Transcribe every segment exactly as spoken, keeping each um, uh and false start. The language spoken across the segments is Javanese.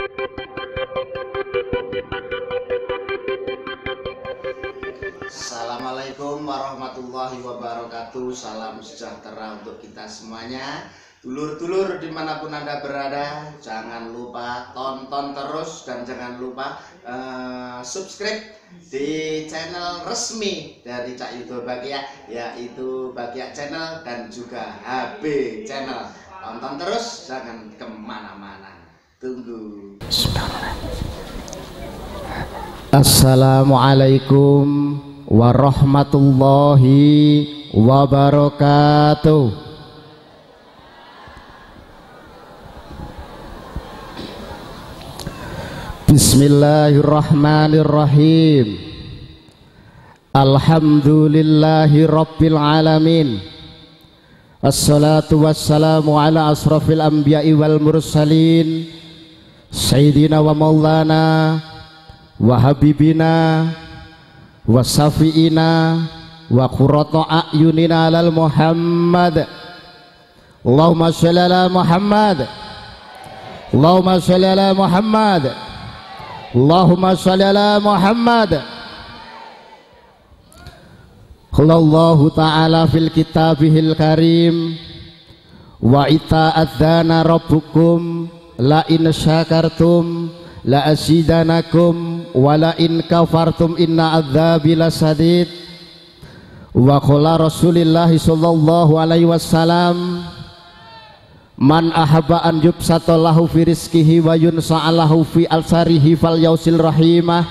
Assalamualaikum warahmatullahi wabarakatuh. Salam sejahtera untuk kita semuanya. Dulur-dulur dimanapun Anda berada, jangan lupa tonton terus dan jangan lupa uh, subscribe di channel resmi dari Cak Yudo Bagia, yaitu Bagia Channel dan juga H B Channel. Tonton terus, jangan kemana-mana. Tunggu. Assalamualaikum warahmatullahi wabarakatuh. Bismillahirrahmanirrahim. Alhamdulillahi rabbil alamin. Assalatu wassalamu ala asrafil anbiya'i wal mursalin, sayyidina wa maulana wa habibina wa safiina wa qurratu a'yunina alal Muhammad. Allahumma shalli ala Muhammad. Allahumma shalli ala Muhammad. Allahumma shalli ala Muhammad. Allahu ta'ala fil kitabihil karim wa ita'adzana rabbukum la in syakartum la asidanakum wa la in kafartum inna adzabi lasadid. Wa qala Rasulullah sallallahu alaihi wasallam, man ahabba an yubsatallahu fi rizqihi wa yunsa'alahu fi alsarihi fal yausil rahimah.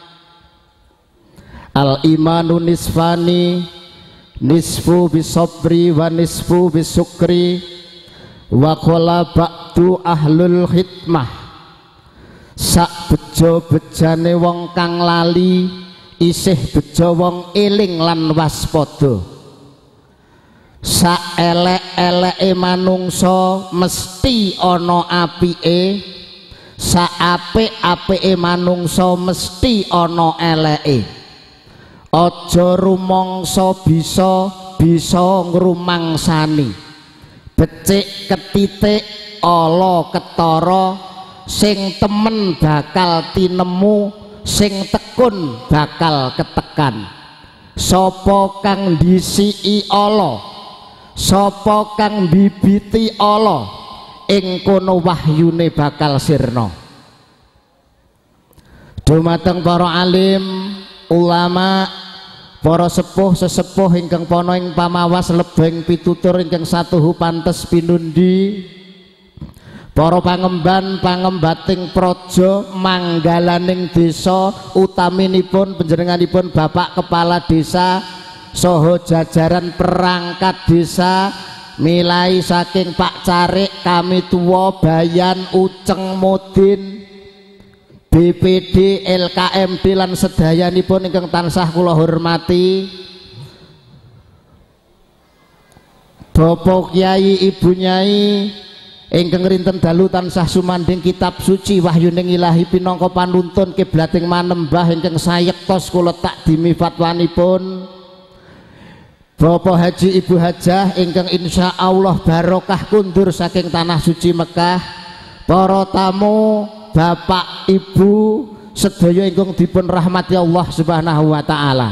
Al imanu nisfani, nisfu bisabri wa nisfu bisukri. Wa qala ba'du ahlul khidmah, sak bejo-bejane wong kang lali isih bejo wong eling lan waspada. Sak elek-eleke manungsa mesti ana apike, sak apik-apike manungsa mesti ana eleke. Aja rumangsa bisa bisa ngrumangsani, becik ketitik ala ketara, sing temen bakal tinemu, sing tekun bakal ketekan. Sapa kang ndisiki ala, sapa kang bibiti ala, ing kono wahyune bakal sirna. Dumateng para alim, ulama, para sepuh sesepuh ingkang pono ing pamawas lebeng pitutur ingkang satuhu pantes pinundi, para pangemban pangembating praja manggalaning desa, utaminipun panjenenganipun Bapak Kepala Desa saha jajaran perangkat desa, milai saking Pak Carik, kami tuwa Bayan, Uceng, Mudin, B P D, L K M D lan sedayanipun ingkang tansah kula hormati, Bapak Kyai, Ibu Nyai ingkang rinten dalu tansah sumanding kitab suci wahyuning ilahi pinangka panuntun kiblating manembah ingkang sayektos kula takdimi fatwanipun, Bapak Haji Ibu Hajah ingkang insya Allah barokah kundur saking tanah suci Mekah, para tamu Bapak Ibu sedaya ingkang dipun rahmati Allah Subhanahu wa taala.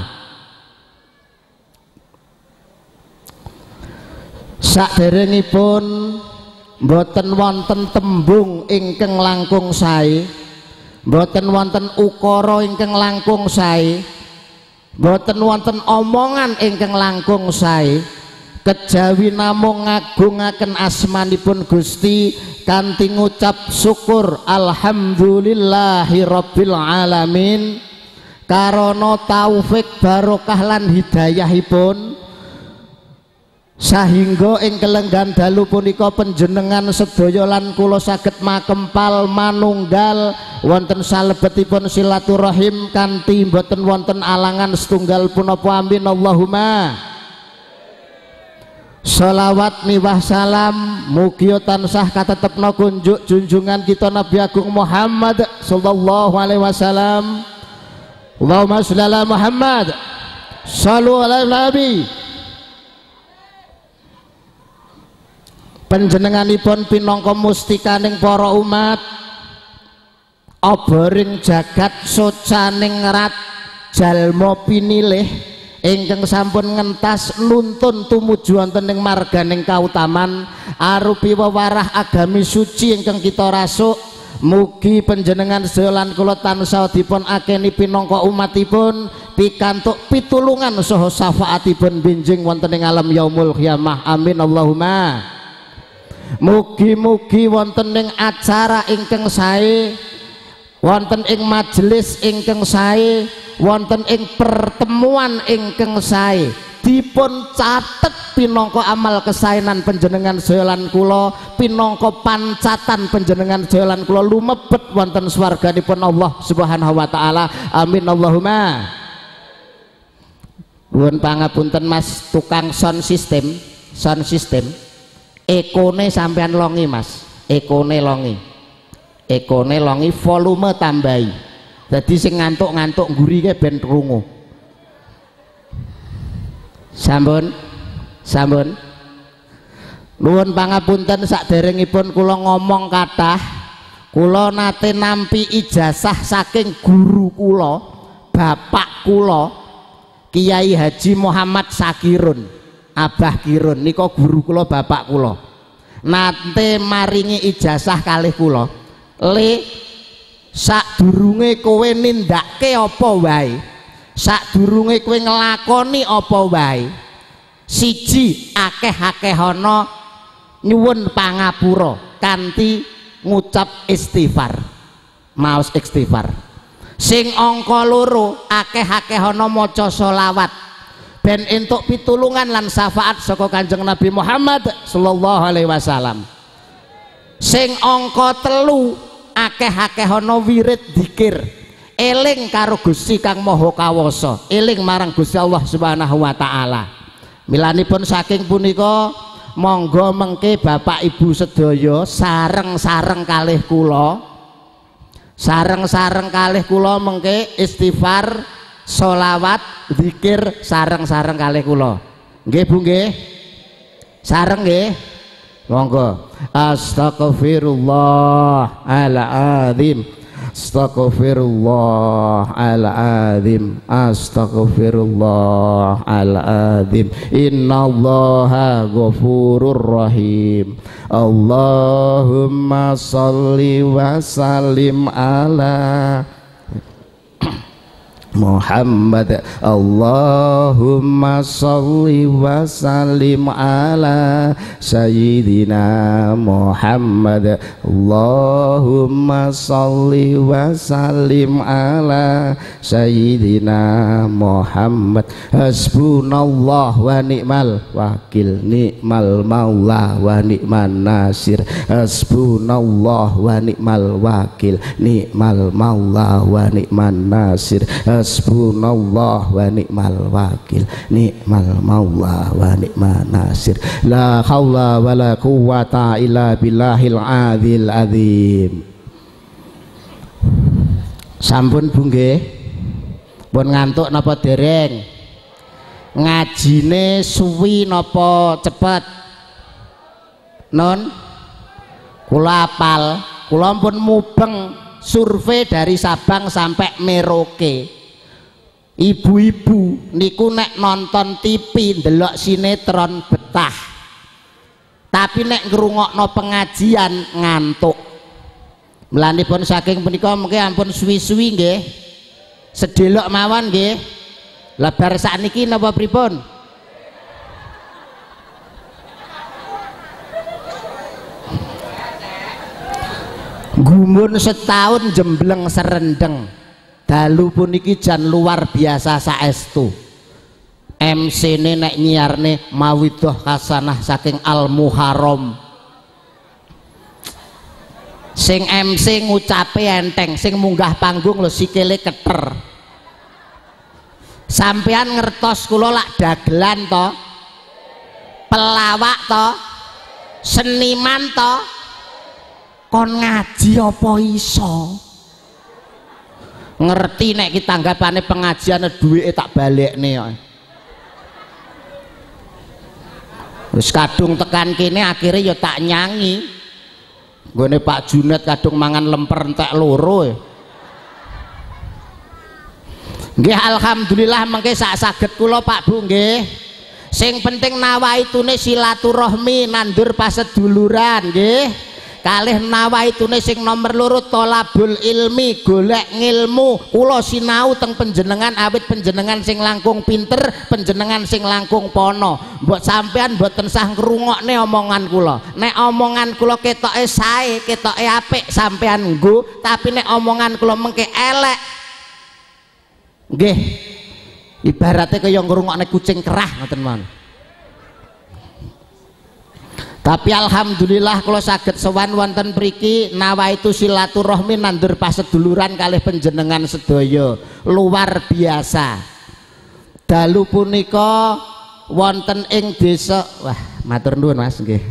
Saderengipun mboten wonten tembung ingkang langkung sae, mboten wonten ukara ingkang langkung sae, mboten wonten omongan ingkang langkung sae, kejawi namung ngagungaken asmanipun Gusti kanthi ngucap syukur alhamdulillahi rabbil alamin, karana taufik barokah lan hidayahipun sahingga ing kelenggan dalu punika panjenengan sedaya lan kula saged makempal manunggal wonten salebetipun silaturahim kanthi boten wonten alangan setunggal punapa, amin Allahumma. Salawat miwah salam mugi tansah katetepna kunjuk junjungan kita Nabi Agung Muhammad sallallahu alaihi wasallam. Allahumma sholli ala Muhammad, shallu ala Nabi. Panjenenganipun pinangka mustikaning para umat, obering jagat socaning rat jalma pinilih ingkang sampun ngentas nuntun tumuju wonten ing marganing kautaman arupi wewarah agami suci ingkang kita rasuk. Mugi panjenengan sedaya lan kula tansah dipun akeni pinangka umatipun pikantuk pitulungan saha syafaatipun benjing wonten ing alam yaumul qiyamah. Amin Allahumma. Mugi-mugi wonten ing acara ingkang sae, wonten ing majelis ingkang sae, wonten ing pertemuan ingkang sae dipun catet pinangka amal kesaenan panjenengan sedaya lan kula, pinangka pancatan panjenengan sedaya lan kula lumebet wonten swarganipun Allah Subhanahu wa taala. Amin Allahumma. Nuwun pangapunten Mas tukang sound system, sound system. Ekone sampean longi Mas, ekone longi. Ekone longi volume tambahi. Dadi sing ngantuk-ngantuk ngurike ben krungu. Sampun, sampun. Nuwun pangapunten saderengipun kula ngomong kathah, kula nate nampi ijazah saking guru kula, bapak kula, Kiai Haji Muhammad Sakirun, Abah Kirun nika guru kula, bapak kula. Nate maringi ijazah kalih kula. Le sadurunge kowe nindakake apa wae, sadurunge kowe nglakoni apa wae, siji akeh-akehana nyuwun pangapura kanthi ngucap istighfar, maos istighfar. Sing angka loro akeh-akehana maca selawat ben entuk pitulungan lan syafaat saka Kanjeng Nabi Muhammad sallallahu alaihi wasallam. Sing angka telu akeh-akehana wirid dzikir, eling karo Gusti Kang Maha Kawasa, eling marang Gusti Allah Subhanahu wa taala. Milanipun saking punika monggo mengke Bapak Ibu sedaya sareng-sareng kalih kula, sareng-sareng kalih kula mengke istighfar, sholawat, zikir sareng-sareng kalih kula. Nggih Bu nggih? Sareng nggih? Monggo. Astaghfirullah al-azim. Astaghfirullah al-azim. Astaghfirullah al-azim. Innallaha ghafurur rahim. Allahumma sholli wa sallim ala Muhammad. Allahumma sholli wa sallim ala Sayyidina Muhammad. Allahumma sholli wa sallim ala Sayyidina Muhammad. Hasbunallah wa ni'mal wakil, ni'mal maula wa ni'man nasir. Hasbunallah wa ni'mal wakil, ni'mal maula wa ni'man nasir. Hasbunallah wa ni'mal wakil, ni'mal maula wa ni'man nasir. La haula wa la quwwata illa billahil adzil azim. Sampun Bu nggih? Pun ngantuk napa dereng? Ngajine suwi napa cepet? Non? Kula apal, kula pun mubeng survei dari Sabang sampai Merauke. Ibu-ibu niku nek nonton T V ndelok sinetron betah, tapi nek ngrungokno pengajian ngantuk. Melanipun saking punika mengke ampun suwi-suwi nggih, sedelok mawon nggih. Lebar sakniki napa pripun? Gumun setahun jembleng serendeng. Dalu puniki jan luar biasa saestu. M C ne nek nyiarne mawidah hasanah saking Al Muharram. Sing M C ngucape enteng, sing munggah panggung lho sikile keter. Sampean ngertos kula lak dagelan to, pelawak to, seniman to, kon ngaji apa iso? Ngerti nek kita tanggapane pengajian duwike tak balekne kok. Wis kadung tekan kene akhirnya ya tak nyanyi. Nggone Pak Junet kadung mangan lemper entek loro. Nggih alhamdulillah mengke sak saged kula Pak Bu nggih. Sing penting nawaitune silaturahmi nandur paseduluran nggih. Kalih nawaitune sing nomor loro tolabul ilmi golek ngilmu. Kula sinau teng panjenengan awit panjenengan sing langkung pinter, panjenengan sing langkung pono. Mbok sampean mboten sah ngrungokne omongan kula. Nek omongan kula ketoke sae, ketoke apik sampean nggo, tapi nek omongan kula mengke elek nggih ibaratnya kaya ngrungokne kucing kerah ngoten mawon. Tapi alhamdulillah kalau saged sowan wonten mriki nawaitu silaturahmi nandur paseduluran kalih panjenengan sedaya luar biasa. Dalu punika wonten ing desa, wah matur nuwun Mas nggih.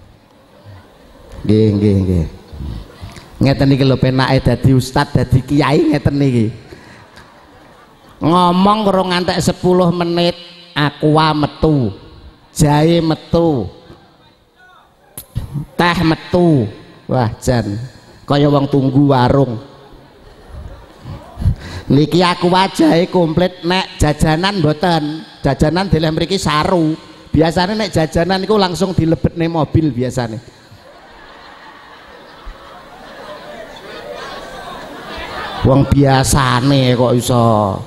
Nggih nggih nggih. Ngeten iki lho penake dadi ustad dadi kiai ngeten niki. Ngomong kurang ngantek sepuluh menit aqua metu, jahe metu, teh metu, wah jan kaya wong tunggu warung. Niki aku wajahe komplit, nek jajanan mboten, jajanan dileh mriki saru. Biasanya nek jajanan iku langsung dilebetne mobil biasanya. Wong biasane kok iso.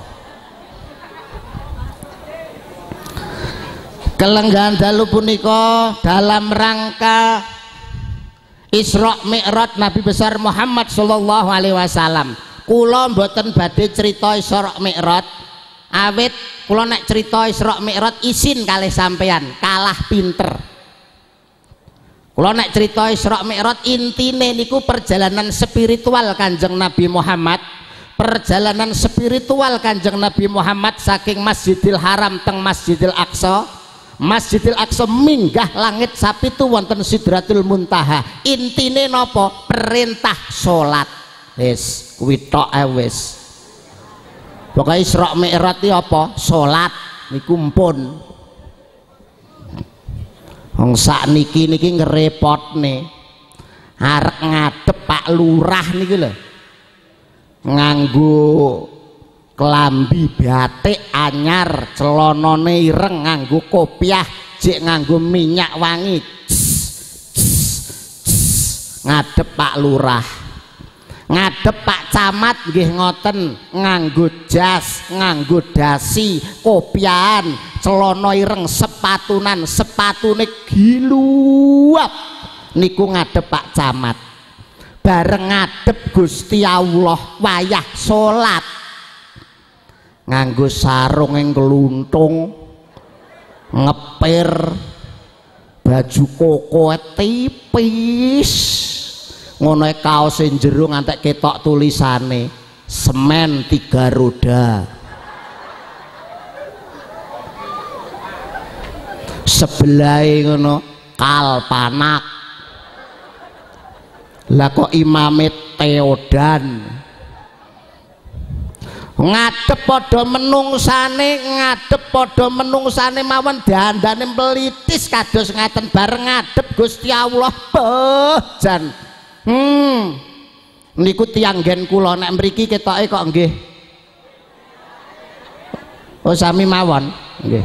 Kelenggahan dalu punika dalam rangka Isra Mi'raj Nabi besar Muhammad sallallahu alaihi wasallam. Kula mboten badhe cerita Isra Mi'raj awit kula nek cerita Isra Mi'raj isin kalih sampean kalah pinter. Kula nek cerita Isra Mi'raj intine niku perjalanan spiritual Kanjeng Nabi Muhammad. Perjalanan spiritual Kanjeng Nabi Muhammad saking Masjidil Haram teng Masjidil Aqsa. Masjidil Aqsa minggah langit sapitu wonten Sidratul Muntaha. Intine napa? Perintah salat. Wis kuwi tok ae wis. Pokoke Isra Mi'raj iki apa? Salat niku mpun. Wong sakniki niki ngrepotne. Arek ngadep Pak Lurah niki lho. Nganggo kelambi batik anyar, celonone ireng, nganggo kopiah, jek nganggo minyak wangi, ngadep Pak Lurah, ngadep Pak Camat nggih ngoten, nganggo jas, nganggo dasi, kopiahan, celana ireng, sepatunan, sepatune giluap niku ngadep Pak Camat. Bareng ngadep Gusti Allah wayah salat nganggo sarung yang keluntung, ngepir, baju koko tipis, ngono kaos jero ngantek ketok tulisane semen tiga roda. Sebelahe ngono kalpanak. Lah kok imame Teodan. Ngadep padha menungsane, ngadep padha menungsane mawon dandane melitis kados ngaten bareng ngadep Gusti Allah bejan. Hmm. Niku tiyang nggen kula nek mriki ketoke kok nggih. Oh sami mawon, nggih.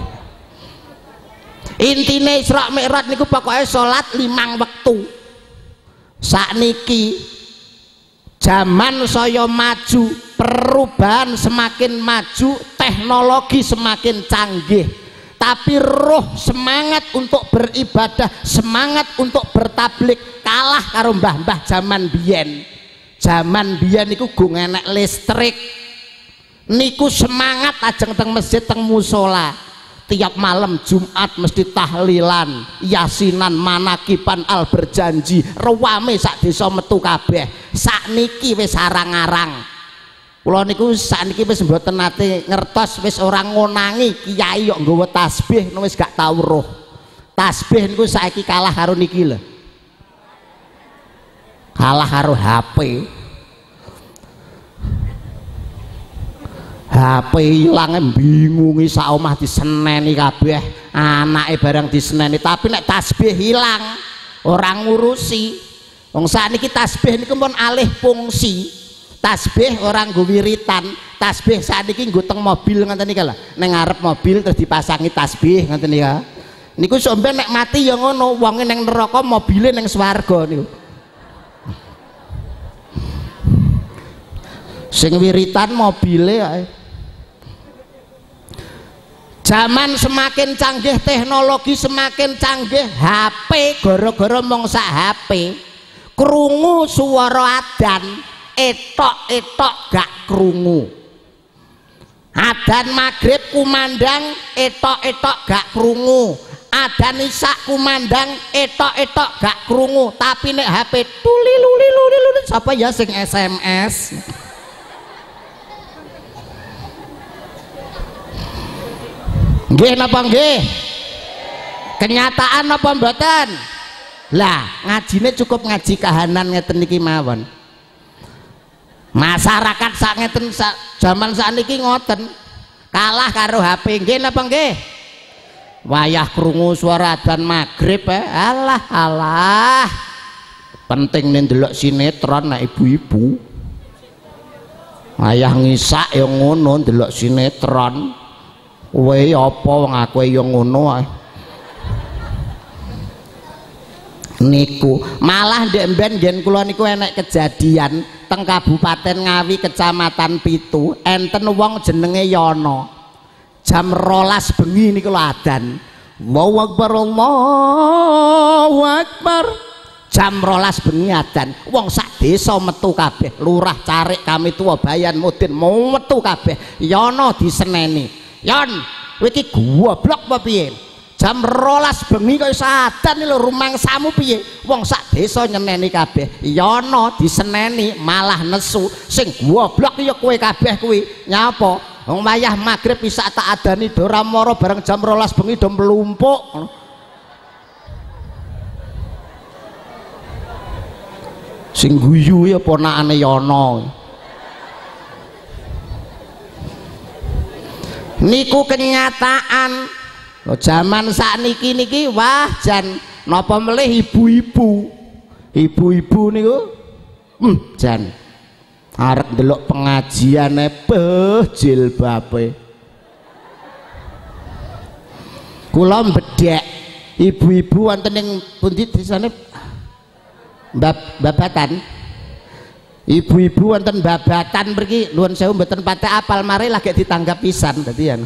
Intine Isra Mi'raj niku pokoke salat limang wektu. Sakniki zaman saya maju, perubahan semakin maju, teknologi semakin canggih, tapi roh semangat untuk beribadah, semangat untuk bertablik kalah karo mbah-mbah zaman biyen. Zaman biyen niku gung enek listrik, niku semangat ajeng teng masjid teng musola. Tiap malam Jumat mesti tahlilan, yasinan, manakipan, al berjanji, rewame sak desa metu kabeh. Sakniki wis arang-arang. Kula niku sakniki wis mboten nate ngertos, wis ora ngonangi kiai kok nggawa tasbih wis gak tau roh. Tasbih niku saiki kalah karo niki lho. Kalah karo H P. H P ilange bingungi sak omah diseneni kabeh, anake barang diseneni, tapi nek tasbih hilang orang ngurusi. Wong sakniki tasbih niku pun alih fungsi, tasbih orang nggo wiritan, tasbih sakniki nggo teng mobil ngoten iki lho, ning ngarep mobil terus dipasangi tasbih ngoten iki. Niku sampe nek mati ya ngono, wonge ning neraka mobile ning swarga niku. Sing wiritan mobile ae. Zaman semakin canggih, teknologi semakin canggih, H P gara-gara mong sak H P krungu swara adzan etok-etok gak krungu. Adzan maghrib kumandang etok-etok gak krungu. Adzan isya kumandang etok-etok gak krungu. Tapi nek H P tuli luli luli luli sapa ya sing S M S? Nggih napa nggih? Kenyataan apa mboten? Lah, ngajine cukup ngaji kahanan ngeten iki mawon. Masyarakat sak ngeten sak jaman sakniki ngoten. Kalah karo H P nggih napa nggih? Wayah krungu suara adzan maghrib eh. Alah alah. Penting nih ndelok sinetron nek ibu-ibu. Wayah ngisak ya ngono ndelok sinetron. Kowe apa wong aku ya ngono ae. Niku malah ndek mben ngen kula niku enek kejadian teng Kabupaten Ngawi Kecamatan Pitu enten wong jenenge Yono jam rolas bengi niku lho adzan Allahu Akbar Allahu Akbar jam rolas bengi adzan wong sak desa metu kabeh lurah Carik Kami Tua Bayan Mudin mau metu kabeh Yono diseneni Yon kowe iki goblok apa piye jam rolas bengi kok iso adzan lho rumangsamu piye wong sak desa nyeneni kabeh Yono diseneni malah nesu sing goblok ya kowe kabeh kuwi nyapa wong wayah maghrib bisa tak adani do ora mara bareng jam rolas bengi do mlumpuk sing guyu ya ponakane Yono niku kenyataan. Loh, zaman sakniki niki wah jan napa melih ibu-ibu ibu-ibu niku hmm, jan arep ndelok pengajiane beh jilbabe kula mbedhek ibu-ibu wonten ing pundi desane Babatan ibu-ibu wonten Babatan mriki nuwun sewu mboten patek apal mari lagi ditanggap pisan dadi ya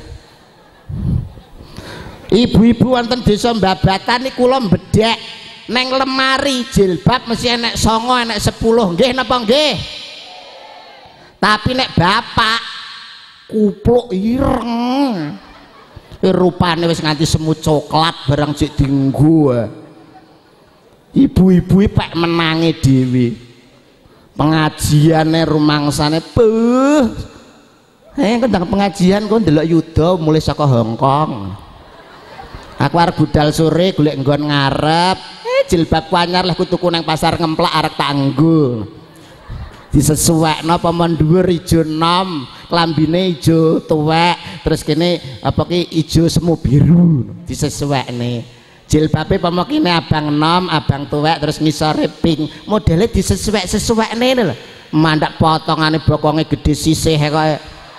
ibu-ibu wonten desa Babatan niku kula mbedhek neng lemari jilbab mesti enek songo enek sepuluh nggih napa nggih tapi nek bapak kupluk ireng rupane wis nganti semu coklat barang cek dienggo ibu-ibu pek menangi dhewe pengajiane rumangsane beuh eh kendang pengajian kok ndelok yuda mulai saka Hongkong aku arep budal sore golek nggon ngarep eh jilbabku anyar lah ku tuku nang pasar ngemplak arek tak nggo disesuekno apa men dhuwur ijo enom klambine ijo tuwek terus kene apa ki ijo semu biru disesuekne jilbabe pamokine abang enom abang tuwek terus ngisore pink modele disesuek-sesuekne lho mandak potongane bokonge gede sisih kok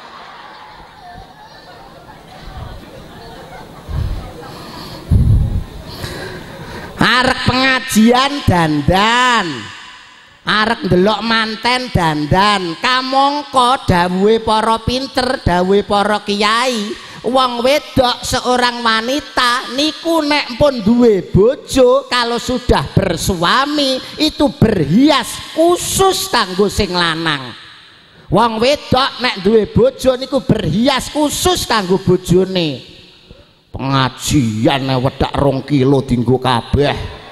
arek pengajian dandan arek ndelok manten dandan kamangka dawuhe para pinter dawuhe para kiai wong wedok seorang wanita niku nek pun duwe bojo kalau sudah bersuami itu berhias khusus kanggo sing lanang wong wedok nek duwe bojo niku berhias khusus kanggo bojone pengajian wedak rong kilo dinggo kabeh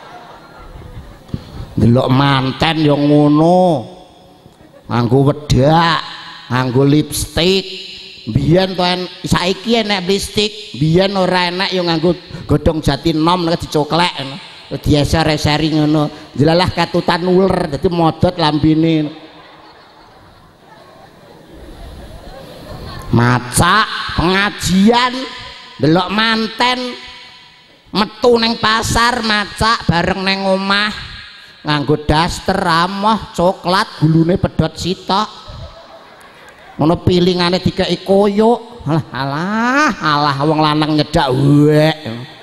delok manten yang ngono nganggo wedak nganggo lipstik biyen to saiki enek lipstik biyen ora enek yo nganggo godhong jati nom nek dicoklek dieser-eseri ngono jelalah katutan uler dadi modot lambene macak pengajian delok manten metu neng pasar macak bareng neng omah nganggo daster ramah coklat gulune pedhot sitok ngono pilingane dikeki koyok alah alah alah wong lanang nyedak wek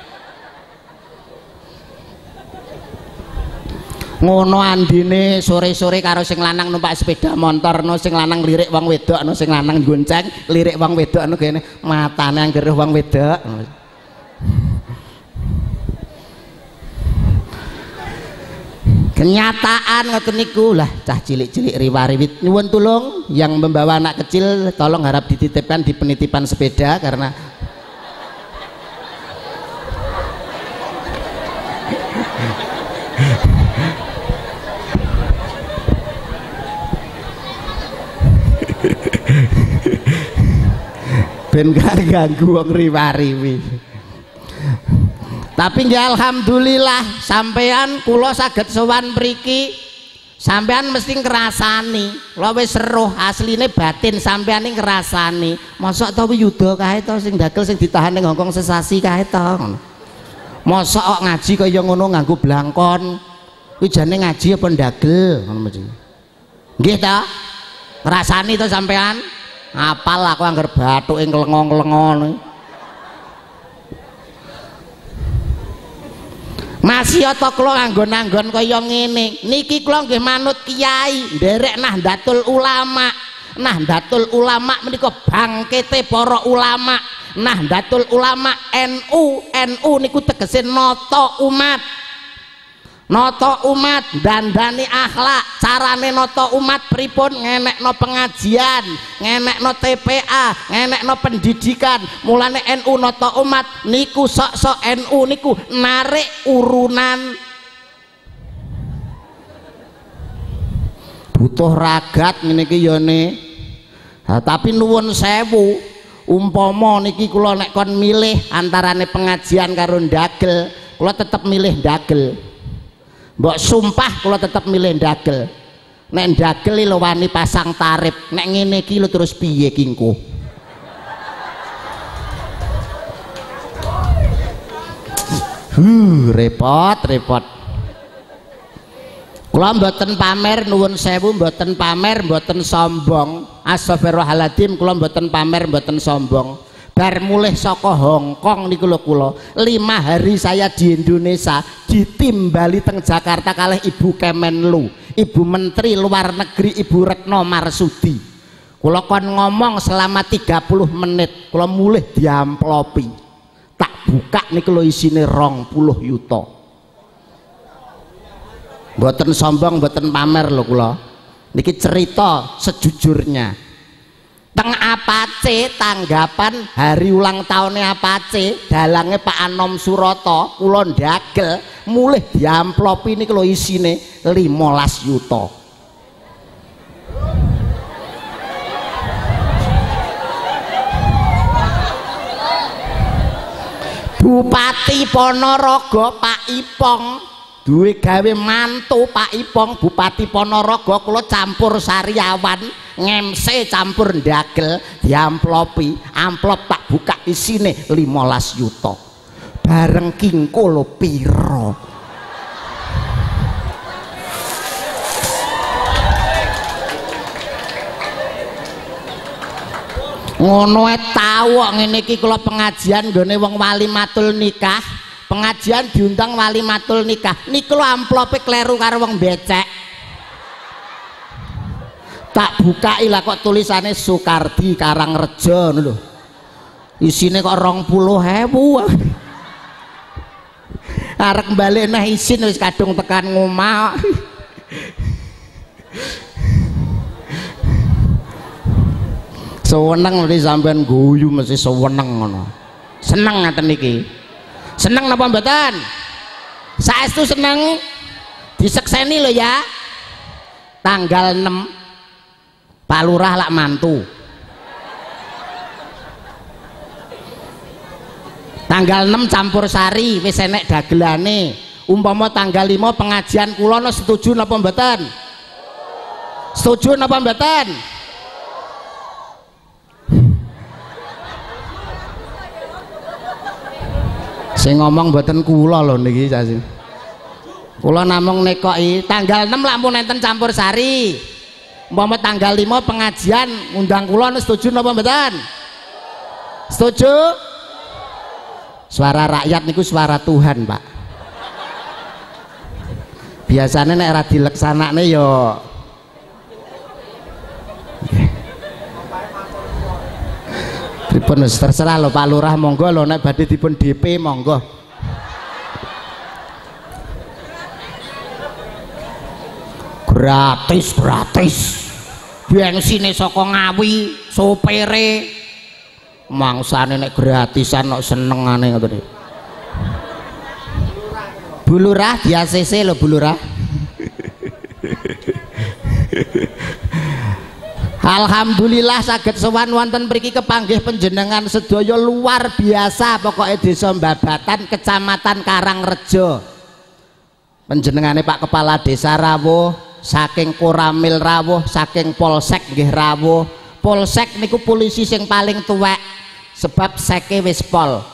ngono andine sore-sore karo sing lanang numpak sepeda motor no sing lanang lirik wong wedok no sing lanang gonceng lirik wong wedok no kene matane angger wong wedok kenyataan ngoten niku lah cah cilik-cilik riwariwit nyuwun tulung yang membawa anak kecil tolong harap dititipkan di penitipan sepeda karena ben gak ganggu wong riwariwi. Tapi nggih alhamdulillah sampean kula saged sowan mriki sampean mesti ngrasani lho wis seruh asline batin sampean iki ngrasani mosok to yuda kae to sing dagel sing ditahan ning Hongkong sesasi kae to ngono mosok kok ngaji kaya ngono nganggo blangkon kuwi jane ngaji apa ndagel ngono mesti nggih to ngrasani to sampean apal aku anggar bathuke nglengong-nglengong masih to kula nganggon-anggon kaya ngene niki kula nggih manut kiai nderek Nahdlatul Ulama. Nahdlatul Ulama menika bangkite para ulama. Nahdlatul Ulama N U N U niku tegese nata umat. Nata umat dandani akhlak carane nata umat pripun ngenekno pengajian ngenekno T P A ngenekno pendidikan mulane N U nata umat niku sok-sok N U niku narik urunan butuh ragat ngene iki ya ne nah, tapi nuwun sewu umpama niki kula nek kon milih antarane pengajian karo ndagel kula tetep milih ndagel. Mbok sumpah kula tetep milih ndagel. Nek ndagel lho wani pasang tarif, nek ngene iki lho terus piye kingku. Huh, repot, repot. Kula mboten pamer nuwun sewu, mboten pamer, mboten sombong. Astagfirullahaladzim, kula mboten pamer, mboten sombong. Bar mulih saka Hongkong niku lho kula lima hari saya di Indonesia ditimbali teng Jakarta kalih Ibu Kemenlu Ibu Menteri Luar Negeri Ibu Retno Marsudi kula kon ngomong selama tiga puluh menit kula mulih diamplopi tak buka niku lho isine rong puluh yuta mboten sombong mboten pamer lho kula niki cerita sejujurnya teng Apace tanggapan hari ulang tahunnya Apace dalange Pak Anom Suroto kula ndagel mulih diamplopi niku lho isine limolas yuta Bupati Ponorogo Pak Ipong duwe gawe mantu Pak Ipong Bupati Ponorogo kula campur sariawan ngemse campur ndagel diamplopi amplop tak buka isine limolas yuta bareng kingko lho piro ngono ae tau kok ngene iki kula pengajian nggone wong walimatul nikah pengajian diundang walimatul nikah niku lho amplope kleru karo wong becek tak bukai lah kok tulisannya Soekardi Karangrejo lho isine kok rong puluh hebu arek balik nah isin wis kadung tekan ngomah seweneng mesti sampean guyu mesti seweneng ngono seneng ngaten iki seneng napa mboten saestu seneng disekseni lho ya tanggal enam Pak Lurah lak mantu tanggal enam campur sari wis enek dagelane umpama tanggal lima pengajian kula no setuju napa mboten setuju napa mboten sing ngomong mboten kula lho niki Kula namung nekoki tanggal enam lampun enten campur sari. Umpama tanggal lima pengajian undang kula setuju napa mboten? Setuju? Suara rakyat niku suara Tuhan, Pak. Biasanya nek ora dileksanakne ya pripun terserah lho Pak Lurah, monggo lho nek badhe dipun D P monggo. Gratis gratis. Bengsine saka Ngawi, sopere. Mangsane nek gratisan kok senengane ngoten iki. Bu Lurah di A C C lho Bu Lurah. Alhamdulillah saged sowan wonten mriki kepanggih panjenengan sedaya luar biasa pokoknya Desa Mbabatan Kecamatan Karangrejo. Panjenengane Pak Kepala Desa rawuh, saking Koramil rawuh, saking Polsek nggih rawuh. Polsek niku polisi sing paling tuwek sebab seke wis pol.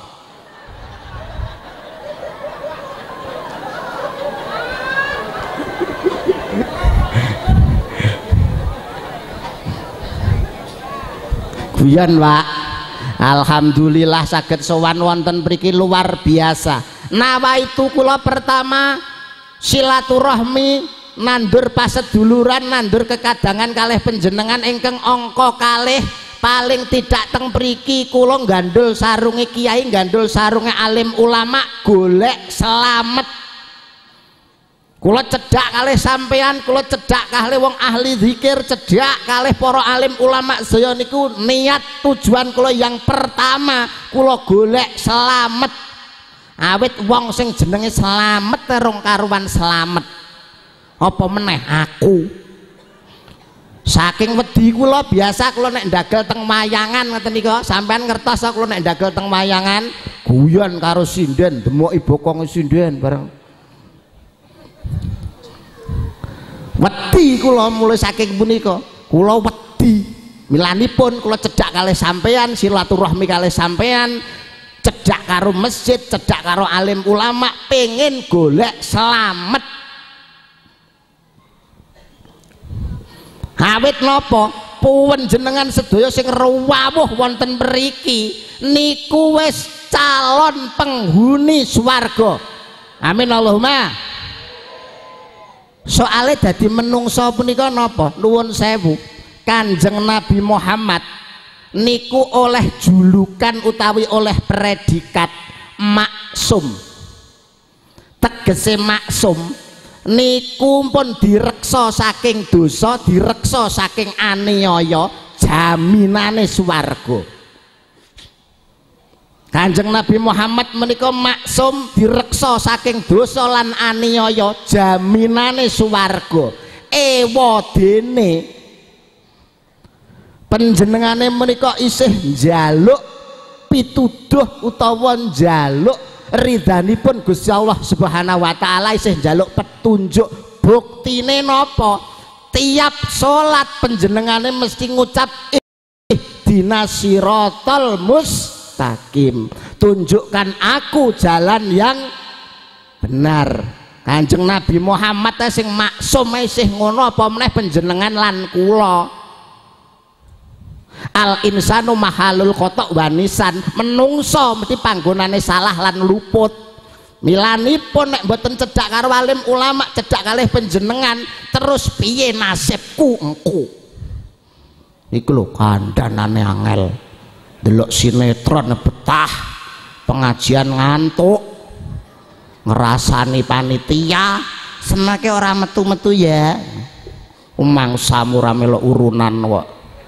Guyon Pak. Alhamdulillah saged sowan wonten mriki luar biasa. Nawa itu kula pertama silaturahmi, nandur paseduluran, nandur kekadangan kalih panjenengan ingkang angka kalih paling tidak teng mriki kula gandul sarunge kiai, gandul sarunge alim ulama golek selamet. Kula cedhak kalih sampean, kula cedhak kalih wong ahli zikir, cedhak kalih para alim ulama sedaya niku niat tujuan kula yang pertama kula golek selamet. Awit wong sing jenenge selamet terung karuan selamet. Apa meneh aku. Saking wedi kula biasa kula nek ndagel teng wayangan ngoten niku, sampean ngertos kula nek ndagel teng wayangan guyon karo sinden, demoki bokong sinden bareng. Wedi kula mulai saking punika kula wedi milanipun kula cedhak kalih sampean, silaturahmi kalih sampean, cedhak karo masjid, cedhak karo alim ulama, pengen golek selamet. Awit napa panjenengan sedaya sing rawuh wonten mriki niku wis calon penghuni swarga. Amin Allahumma. Soale dadi menungso punika napa? Nuwun sewu. Kanjeng Nabi Muhammad niku oleh julukan utawi oleh predikat maksum. Tegese maksum niku pun direksa saking dosa, direksa saking aniaya, jaminane swarga. Kanjeng Nabi Muhammad menika maksum, direksa saking dosa lan aniaya, jaminane swarga. Ewa dene panjenengane menika isih njaluk pituduh utawa njaluk ridhanipun Gusti Allah Subhanahu wa taala, isih njaluk petunjuk. Buktine napa? Tiap salat panjenengane mesti ngucap ihdinas siratal mustaqim. Takim, tunjukkan aku jalan yang benar. Kanjeng Nabi Muhammad sing maksum isih ngono apa meneh panjenengan lan kula. Al insanu mahalul khata' wa nisan, menungso mesti panggonane salah lan luput. Milanipun nek mboten cedhak karo alim ulama, cedhak kalih panjenengan, terus piye nasibku engko? Iku lho kandhanane angel. Delok sinetron betah, pengajian ngantuk, ngerasani panitia, senake ora metu-metu ya. Umangsa murah melok urunan kok.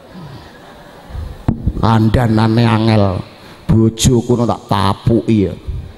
Kandhanane angel, bojoku tak tapuki ya.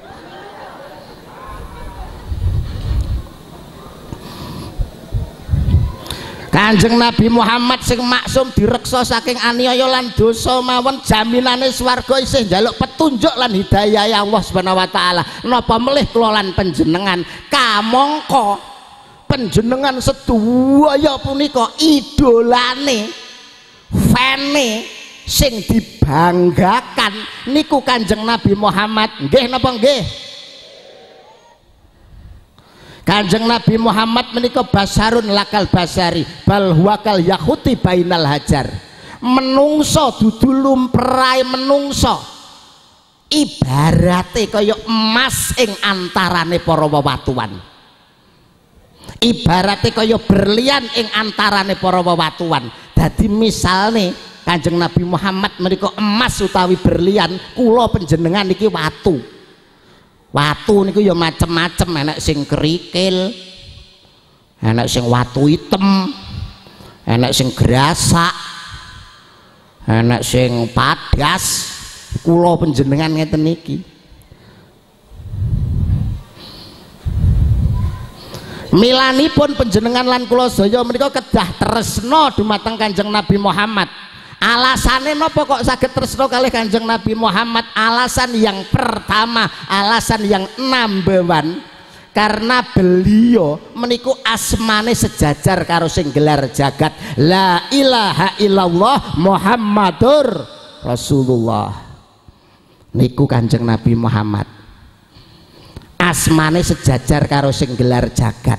Kanjeng Nabi Muhammad sing maksum direksa saking aniaya lan dosa mawon, jaminane swarga, isih njaluk petunjuk lan hidayah ya Allah Subhanahu wa taala. Napa melih kula lan panjenengan kamangka panjenengan sedaya punika idolane, fane sing dibanggakan niku Kanjeng Nabi Muhammad. Nggih napa nggih? Kanjeng Nabi Muhammad menika basarun lakal basari bal huwakal yahuti bainal hajar. Menungso dudu lumperai menungso, ibarate kaya emas ing antarane para wewatuan, ibarate kaya berlian ing antarane para wewatuan. Dadi misalne Kanjeng Nabi Muhammad menika emas utawi berlian, kula panjenengan niki watu. Watu niku ya macem-macem, enak sing kerikil, enak sing watu hitam, enak sing gerasak, enak sing padas. Kula panjenengan ngeten niki. Milanipun panjenengan lan kula sedaya menika kedah tresna dumateng Kanjeng Nabi Muhammad. Alasane napa kok saged tresna kalih Kanjeng Nabi Muhammad? Alasan yang pertama, alasan yang number one, karena beliau meniku asmane sejajar karo sing gelar jagat, la ilaha illallah Muhammadur Rasulullah. Niku Kanjeng Nabi Muhammad asmane sejajar karo sing gelar jagat.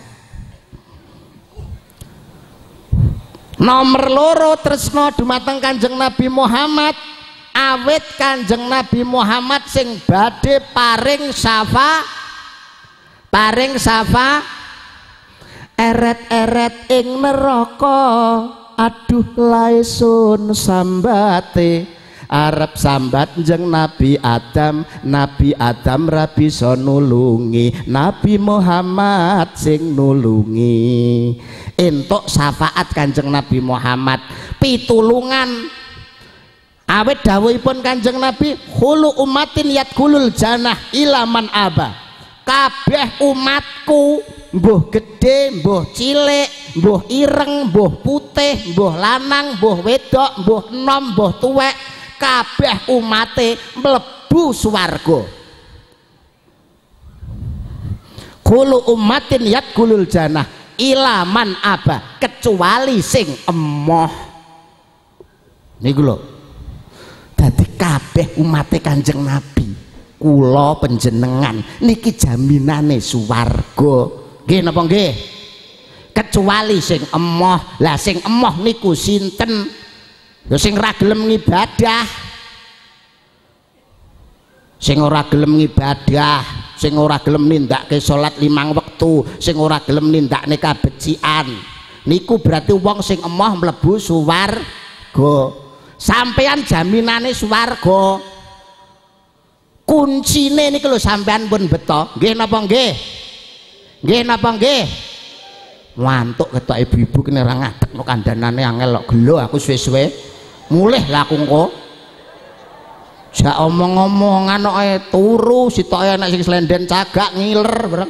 Nomor loro tresna dumateng Kanjeng Nabi Muhammad, awit Kanjeng Nabi Muhammad sing badhe paring syafa paring syafa eret-eret ing neraka. Aduh laesun sambate arep sambat jeng Nabi Adam, Nabi Adam ra bisa nulungi, Nabi Muhammad sing nulungi. Entuk syafaat Kanjeng Nabi Muhammad, pitulungan. Awit dawuhipun Kanjeng Nabi, khulu umatin yadkhulul jannah ilaman aba. Kabeh umatku, mbuh gedhe, mbuh cilik, mbuh ireng, mbuh putih, mbuh lanang, mbuh wedok, mbuh enom, mbuh tuwek, kabeh umate mlebu swarga. Khulu umatin yadkhulul jannah ilaman aba, kecuali sing emoh. Niku lho. Dadi kabeh umate Kanjeng Nabi, kula panjenengan niki jaminane swarga. Nggih napa nggih? Kecuali sing emoh. Lah sing emoh niku sinten? Ya sing ora gelem ngibadah. Sing ora gelem ngibadah, sing ora gelem nindakake salat limang wektu, sing ora gelem nindakne kabecikan, niku berarti wong sing emoh mlebu swarga. Sampeyan jaminane swarga. Kuncine niku lho sampeyan pun beto. Nggih napa nggih? Nggih napa nggih? Ngantuk ketok ibu-ibu kene ora ngadekno kandhanane angel kok gelo aku suwe-suwe. Mulih lah aku engko. Jak omong-omongan kok ae turu sitoke ana sing slenden cagak ngiler bareng.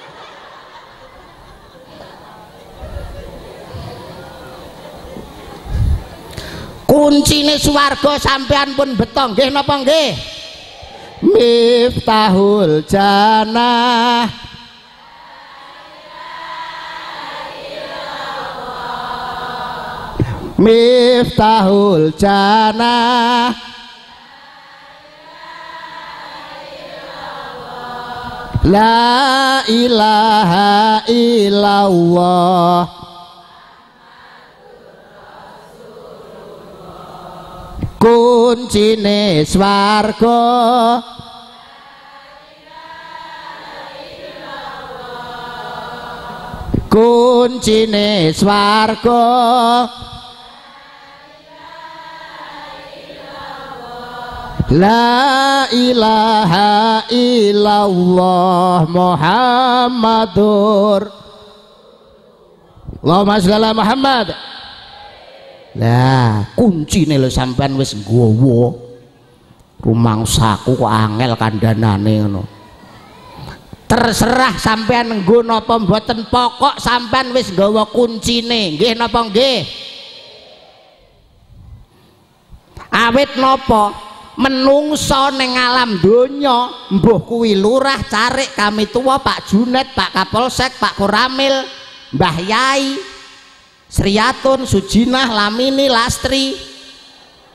Kuncine swarga sampean pun beto. Nggih napa nggih? Miftahul jannah Miftahul jannah la ilaha illallah kuncine swarga kuncine swarga la ilaha illallah Muhammadur Allahumma sholli ala Muhammad. Lah kuncine lho sampean wis nggawa rumangsaku kok angel kandhanane ngono. Terserah sampean nggo napa mboten, pokok sampean wis nggawa kuncine. Nggih napa nggih? Awit napa? Menungso ning alam donya, mbuh kuwi lurah, carik, kami tua, Pak Junet, Pak Kapolsek, Pak Koramil, Mbah Yai, Sriyatun, Sujinah, Lamini, Lastri,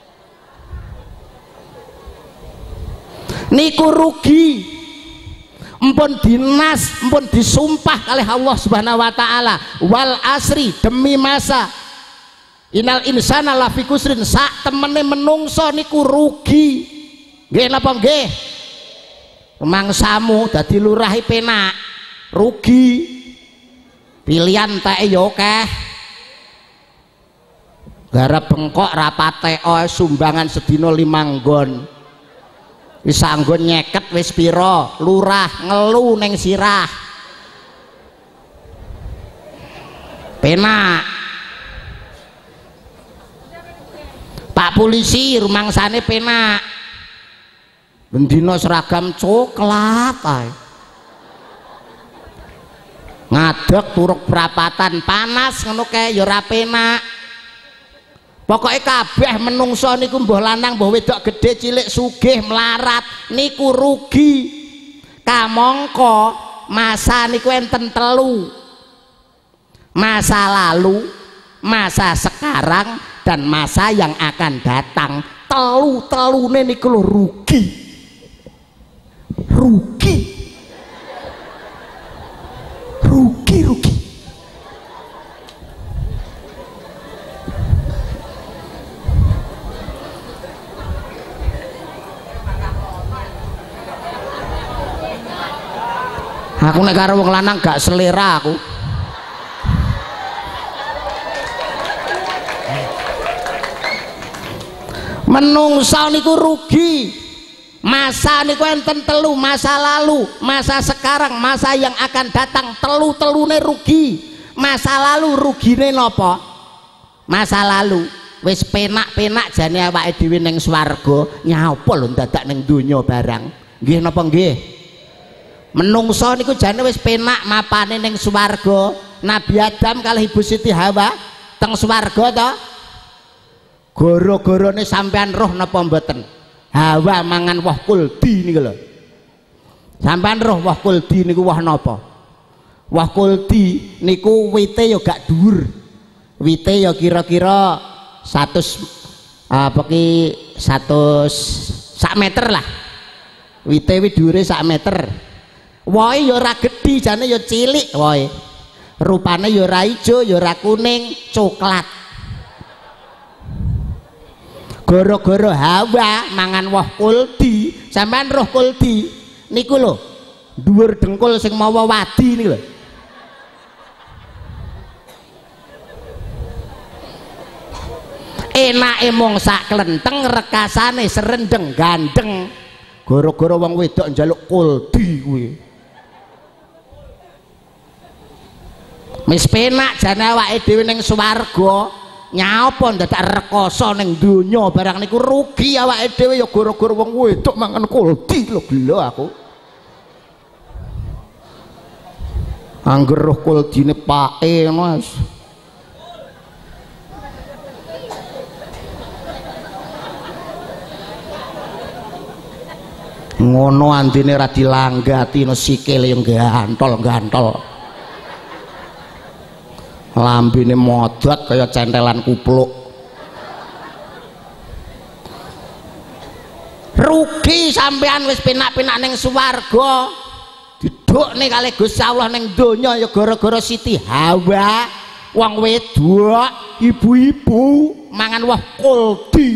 niku rugi. Empun dinas, empun disumpah kalih Allah Subhanahu wa taala, wal asri, demi masa, innal insana lafi kusrin, sak temene menungso niku rugi. Nggih napa nggih? Mangsamu dadi lurah penak, rugi. Pilihan teke yo akeh. Garap bengkok rapate oe sumbangan sedina limang nggon. Wis anggon nyeket wis pira, lurah ngelu ning sirah. Penak. Pak polisi rumangsane penak. Bendina seragam coklat ae. Ngadeg turuk perapatan panas ngono kae ya ora penak. Pokoknya kabeh menungso niku mbah lanang mbah wedok gede cilik sugih melarat niku rugi. Kamangka masa niku enten telu, masa lalu, masa sekarang, dan masa yang akan datang. Telu telune niku lho rugi, rugi, rugi, rugi. Aku nek karo wong lanang gak selera aku. Menungso niku rugi. Masa niku enten telu, masa lalu, masa sekarang, masa yang akan datang. Telu-telune rugi. Masa lalu rugine napa? Masa lalu wis penak-penak jane awake dhewe ning swarga, nyapa lho dadak ning donya barang. Nggih napa nggih? Menungso niku jane wis penak mapane ning swarga. Nabi Adam kalih Ibu Siti Hawa teng swarga to. Gara-garane sampean roh napa mboten? Hawa mangan woh kuldi niku lho. Sampean roh woh kuldi niku woh napa? Woh kuldi niku wite ya gak dhuwur. Wite ya kira-kira seratus apa ki seratus sak meter lah. Wite wi dhuwure sak meter. Wohe ya ora gedhi jane ya cilik wohe. Rupane ya ora ijo ya ora kuning, coklat. Gara-gara Hawa mangan woh kuldi, sampean roh kuldi niku lho dhuwur dengkul sing mawa wadi niku lho. Enake mung sak klenteng, rekasane serendeng gandeng. Gara-gara wong wedok njaluk kuldi kuwi. Wis penak jane awake dhewe ning swarga, nyapa dadak rekoso ning donya barang niku rugi awake dhewe ya gara-gara wong wedok mangan kuldi lho gelo aku. Angger roh kuldine pake Mas. Ngono andine ra dilanggati no sikile yang gantol-gantol. Lambene modot kaya centelan kupluk. Rugi sampean wis penak-penak ning swarga. Didukne kalih Gusti Allah ning donya ya gara-gara Siti Hawa, wong wedok, ibu-ibu mangan woh kuldi.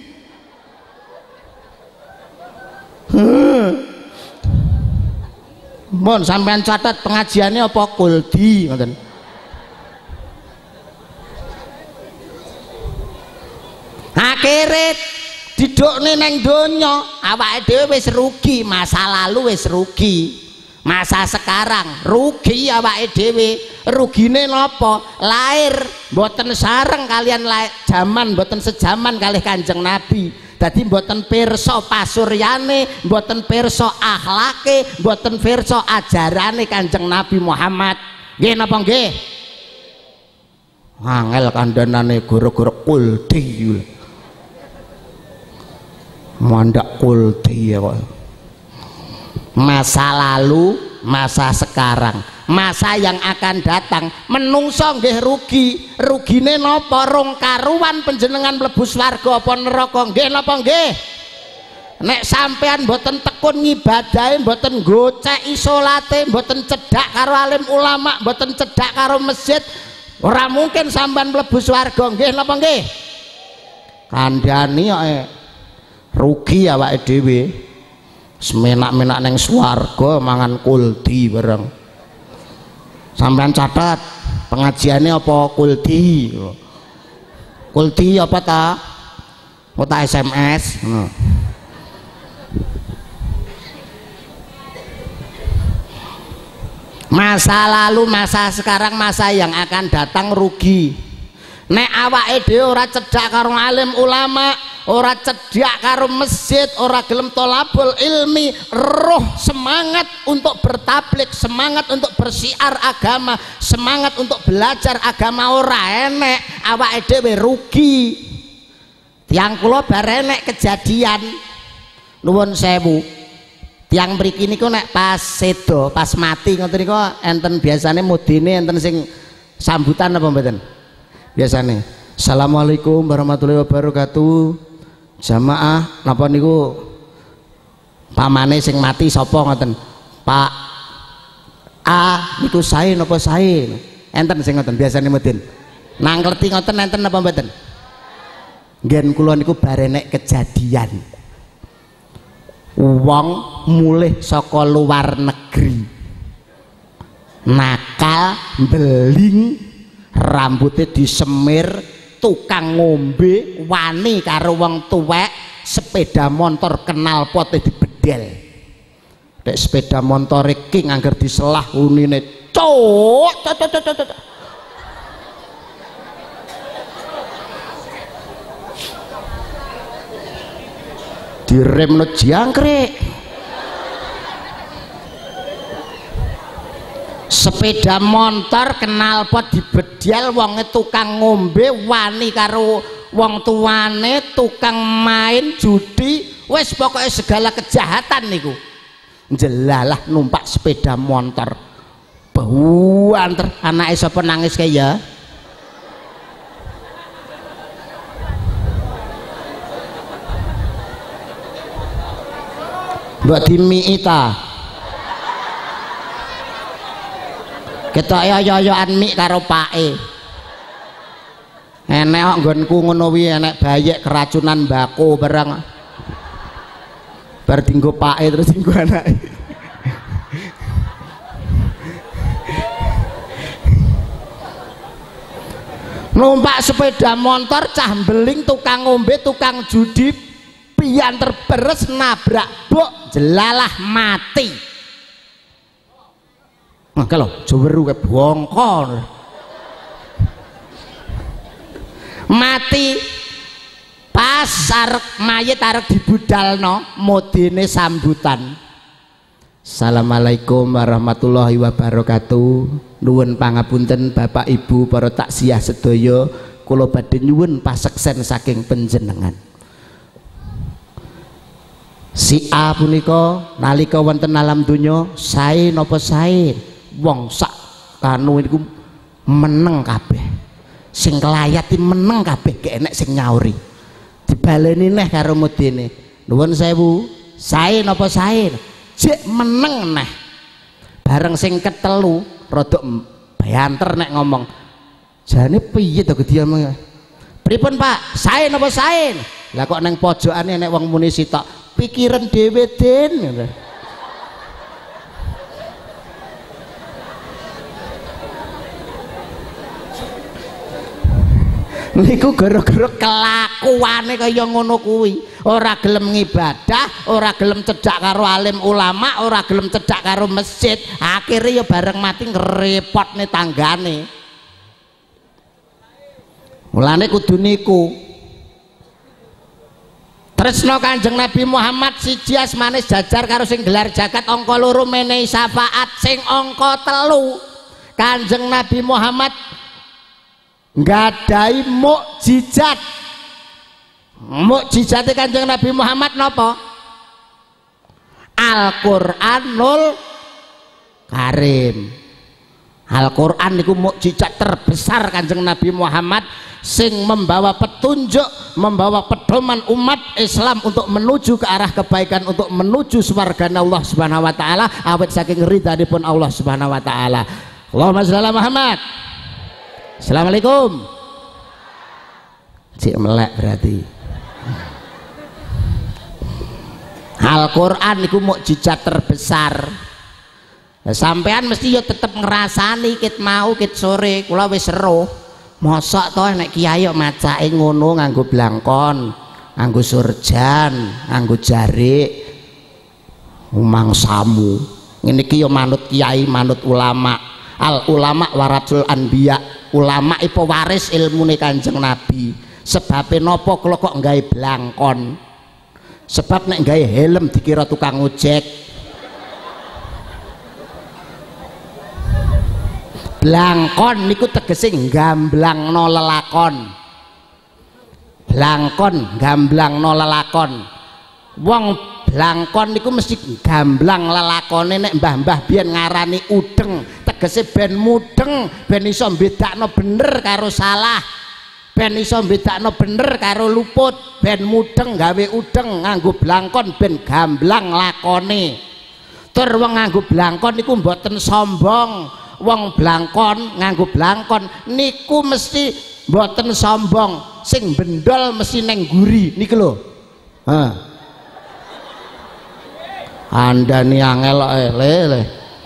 Hmm. Mon sampean catat pengajiannya apa kuldi ngoten. Akhire didukne neng donya awake dhewe wis rugi, masa lalu wis rugi, masa sekarang rugi awake dhewe. Rugine napa? Lair mboten sareng kalian jaman, mboten sejaman kalih Kanjeng Nabi. Dadi mboten pirsa pasuryane, mboten pirsa akhlake, mboten pirsa ajarane Kanjeng Nabi Muhammad. Nggih napa nggih? Angel kandhanane gara-gara kuldi. Mandak kuldi ya kok. Masa lalu, masa sekarang, masa yang akan datang. Menungso nggih rugi. Rugine napa? Rong karuan panjenengan mlebu swarga apa neraka. Nggih napa nggih? nek sampean mboten tekun ngibadahe, mboten goceki salate, mboten cedhak karo alim ulama, mboten cedhak karo masjid, ora mungkin sampean mlebu swarga. Nggih napa nggih? Kandhani kok rugi awake dhewe. Semenak-menak ning swarga mangan kuldi bareng. Sampean catat pengajiannya apa kuldi? Kuldi apa ta? Kota S M S. Hmm. Masa lalu, masa sekarang, masa yang akan datang rugi. Nek awake dhewe ora cedhak karo alim ulama, ora cedhak karo masjid, ora gelem tolabul ilmi, roh semangat untuk bertablik, semangat untuk bersiar agama, semangat untuk belajar agama ora enek, awake dhewe rugi. Tiang kula bar enek kejadian nuwun sewu. Tiang mriki niku nek pas sedo, pas mati ngoten niku enten biasane mudine enten sing sambutan apa mboten? Biasane assalamualaikum warahmatullahi wabarakatuh. Jamaah napa niku pamane sing mati sapa ngoten? Pak A niku sae napa sae? Enten sing ngoten biasane mudin. Nang ngerti ngoten enten napa mboten? Ngen kula niku bar enek kejadian. Wong mulih saka luar negeri. Nakal, beling, rambutnya disemir, tukang ngombe, wani karo wong tuwek, sepeda motor kenal pote dibedel. Dek sepeda motor iki angger diselah unine cuk cuk cuk cuk cuk. Diremno jangkrik. Sepeda motor kenal pot dibedel, wonge tukang ngombe, wani karo wong tuane, tukang main judi, wis pokoknya segala kejahatan niku. Jelalah numpak sepeda motor. Buanter anake sapa nangis kae ya? Mbak dimii ta. Ketok yo-yoan mik karo pake. Enek kok nggonku ngono wi, enek bayek keracunan mbako barang. Bar dinggo pake terus dinggo anake. Numpak sepeda motor cah beling, tukang ngombe, tukang judi, pian terberes nabrak bok, jelalah mati. Nah kalau joweru ke bongkol mati pas arek mayit arek dibudalno modene sambutan. Assalamualaikum warahmatullahi wabarakatuh. Nuwun pangapunten Bapak Ibu para taksiyah sedaya, kula badhe nyuwun paseksen saking panjenengan. Si A punika nalika wonten alam donya sae napa sae, wong sak kanu niku meneng kabeh, sing kelayati meneng kabeh, gek enek sing nyauri. Dibaleni neh karo mudine, nuwun sewu, sae napa sae, jek meneng neh. Bareng sing ketelu rada banter nek ngomong, jane piye to gediam? Pripun Pak, sae napa sae? Lah kok nang pojokane nek wong muni sitok, pikiran dhewe den. Niku gara-gara kelakuane kaya ngono kuwi, ora gelem ngibadah, ora gelem cedhak karo alim ulama, ora gelem cedhak karo masjid, akhirnya ya bareng mati ngrepotne tanggane. Mulane kudu niku tresno Kanjeng Nabi Muhammad siji asmane jajar karo sing gelar jagat, angka loro menehi syafaat, sing angka telu Kanjeng Nabi Muhammad nggadahi mukjizat. Mukjizate Kanjeng Nabi Muhammad napa? Al-Qur'anul Karim. Al-Qur'an niku mukjizat terbesar Kanjeng Nabi Muhammad sing membawa petunjuk, membawa pedoman umat Islam untuk menuju ke arah kebaikan, untuk menuju swargane Allah Subhanahu wa taala, awet saking ridhanipun Allah Subhanahu wa taala. Allahumma shalli ala Muhammad. Assalamualaikum. Cik melek berarti. Al-Qur'an niku mukjizat terbesar. Sampean mesti yo tetep ngrasani kit mau kit sore kula wis seruh. Mosok to nek kiai kok macake ngono nganggo blangkon, nganggo surjan, nganggo jarik, mangsamu. Ngene iki ya manut kiai, manut ulama. Al ulama waratul anbiya. Ulama iku waris ilmune Kanjeng Nabi. Sebabe napa kula kok nggawe blangkon? Sebab nek nggawe helm dikira tukang ojek. Blangkon niku tegese gamblangno lelakon. Blangkon gamblangno lelakon. Wong blangkon niku mesti gamblang lelakone. Nek mbah-mbah biyen ngarani udeng, tegese ben mudeng, ben iso mbedakno bener karo salah, ben iso mbedakno bener karo luput, ben mudeng gawe udeng nganggo blangkon ben gamblang lakone. Tur wong nganggo blangkon niku mboten sombong. Wong blangkon nganggo blangkon niku mesti mboten sombong, sing bendol mesti neng guri niki lho. Ha. Andani angel eh lele.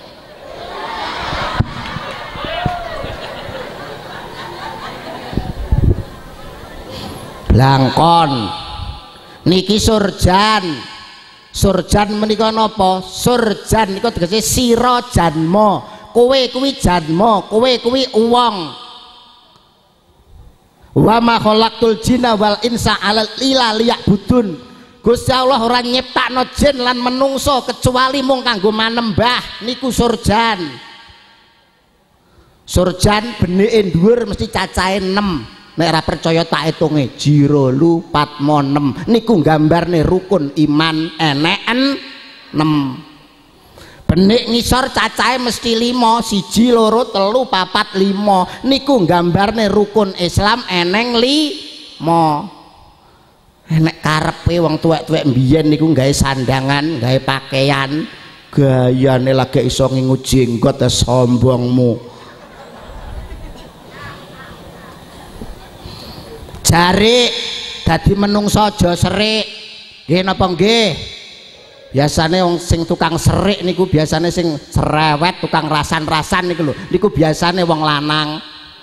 Blangkon niki surjan. Surjan menika napa? Surjan niku tegese sira janma. Kowe kuwi janma, kowe kuwi uwong. Wa ma khalaqtul jinna wal insa alal ila liya'budun. Gusti Allah ora nyiptakno jin lan menungso kecuali mung kanggo manembah. Niku surjan. Surjan benike dhuwur mesti cacahe enam. Nek ora percaya tak hitunge jiro lu patmo enam. Niku gambarne rukun iman eneken enam. Benik ngisor cacahe mesti lima, siji loro telu papat lima. Niku gambarne rukun Islam eneng lima. Enek karepe wong tuwek-tuwek mbiyen niku gawe sandangan, gawe pakaian, gayane lagi iso ngingu jenggot ya sombongmu. Jarik dadi menungso aja serik. Nggih napa nggih? Biasane wong sing tukang serik niku biasane sing cerewet, tukang rasan-rasan niku lho. Niku biasane wong lanang.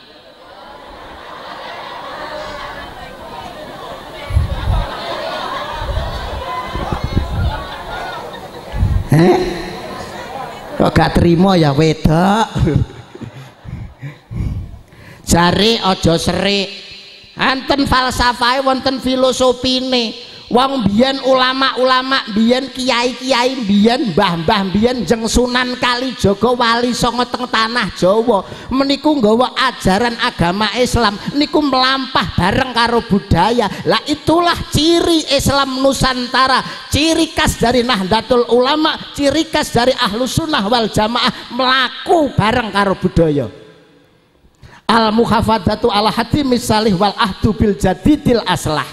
Heh? Kok gak terima ya wedok? Jare aja serik. Anten falsafahe wonten filosofine. Wong biyen ulama-ulama biyen kiai-kiai biyen mbah-mbah biyen jeng Sunan Kalijaga wali songo teng tanah Jawa meniku nggawa ajaran agama Islam niku melampah bareng karo budaya. Lah itulah ciri Islam Nusantara, ciri khas dari Nahdlatul Ulama, ciri khas dari Ahlus Sunnah wal Jamaah, melaku bareng karo budaya. Al muhafadzatu ala hati misalih wal ahdu bil jadidil aslah.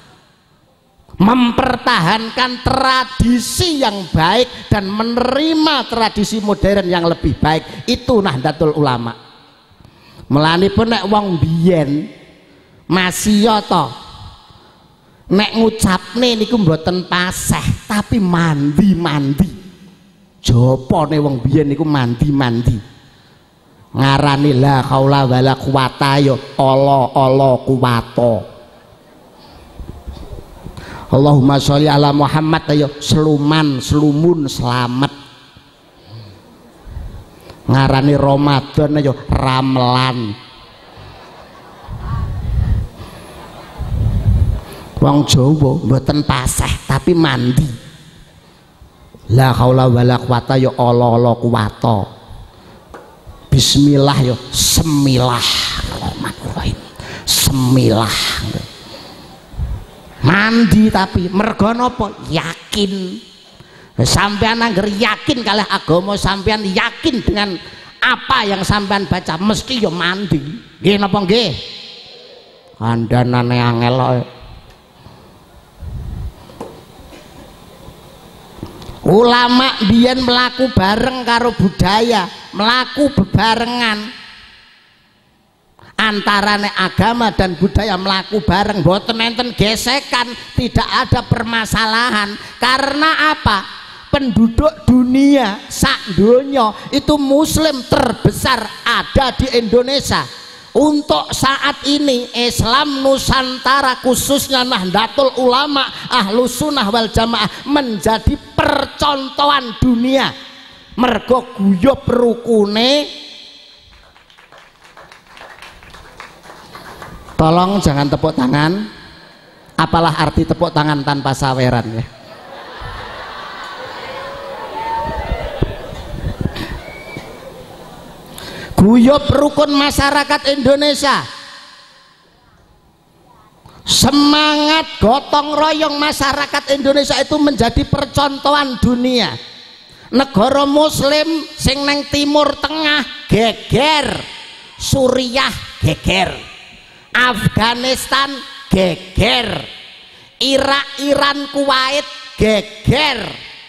Mempertahankan tradisi yang baik dan menerima tradisi modern yang lebih baik, itu Nahdlatul Ulama. Melanipun nek wong biyen masih ya to nek ngucapne niku mboten paseh tapi mandi-mandi. Jopone wong biyen niku mandi-mandi. Ngarani la haula wala quwata ya Allah-Allah kuwato. Allahumma sholli ala Muhammad ayo seluman selumun selamat. Ngarani Ramadan ayo ramelan. Wong Jawa mboten paseh tapi mandi. La haula wala quwata ya Allah Allah kuwato. Bismillah yo semilah Rahmanirrahim. Semilah. Mandi tapi mergo napa? Yakin. Sampean angger yakin kalih agama sampean, yakin dengan apa yang sampean baca mesti yo mandi. Nggih napa nggih? Kandhanane angel kok. Ulama biyen melaku bareng karo budaya, melaku bebarengan antarane agama dan budaya, melaku bareng, boten enten gesekan, tidak ada permasalahan. Karena apa? Penduduk dunia sak donya itu muslim terbesar ada di Indonesia. Untuk saat ini Islam Nusantara khususnya Nahdlatul Ulama Ahlus Sunnah wal Jamaah menjadi percontohan dunia. Mergo guyub rukune. Tolong jangan tepuk tangan. Apalah arti tepuk tangan tanpa saweran ya. Guyub rukun masyarakat Indonesia, semangat gotong royong masyarakat Indonesia itu menjadi percontohan dunia. Negara muslim sing neng timur tengah geger, Suriah geger, Afghanistan geger, Irak, Iran, Kuwait geger.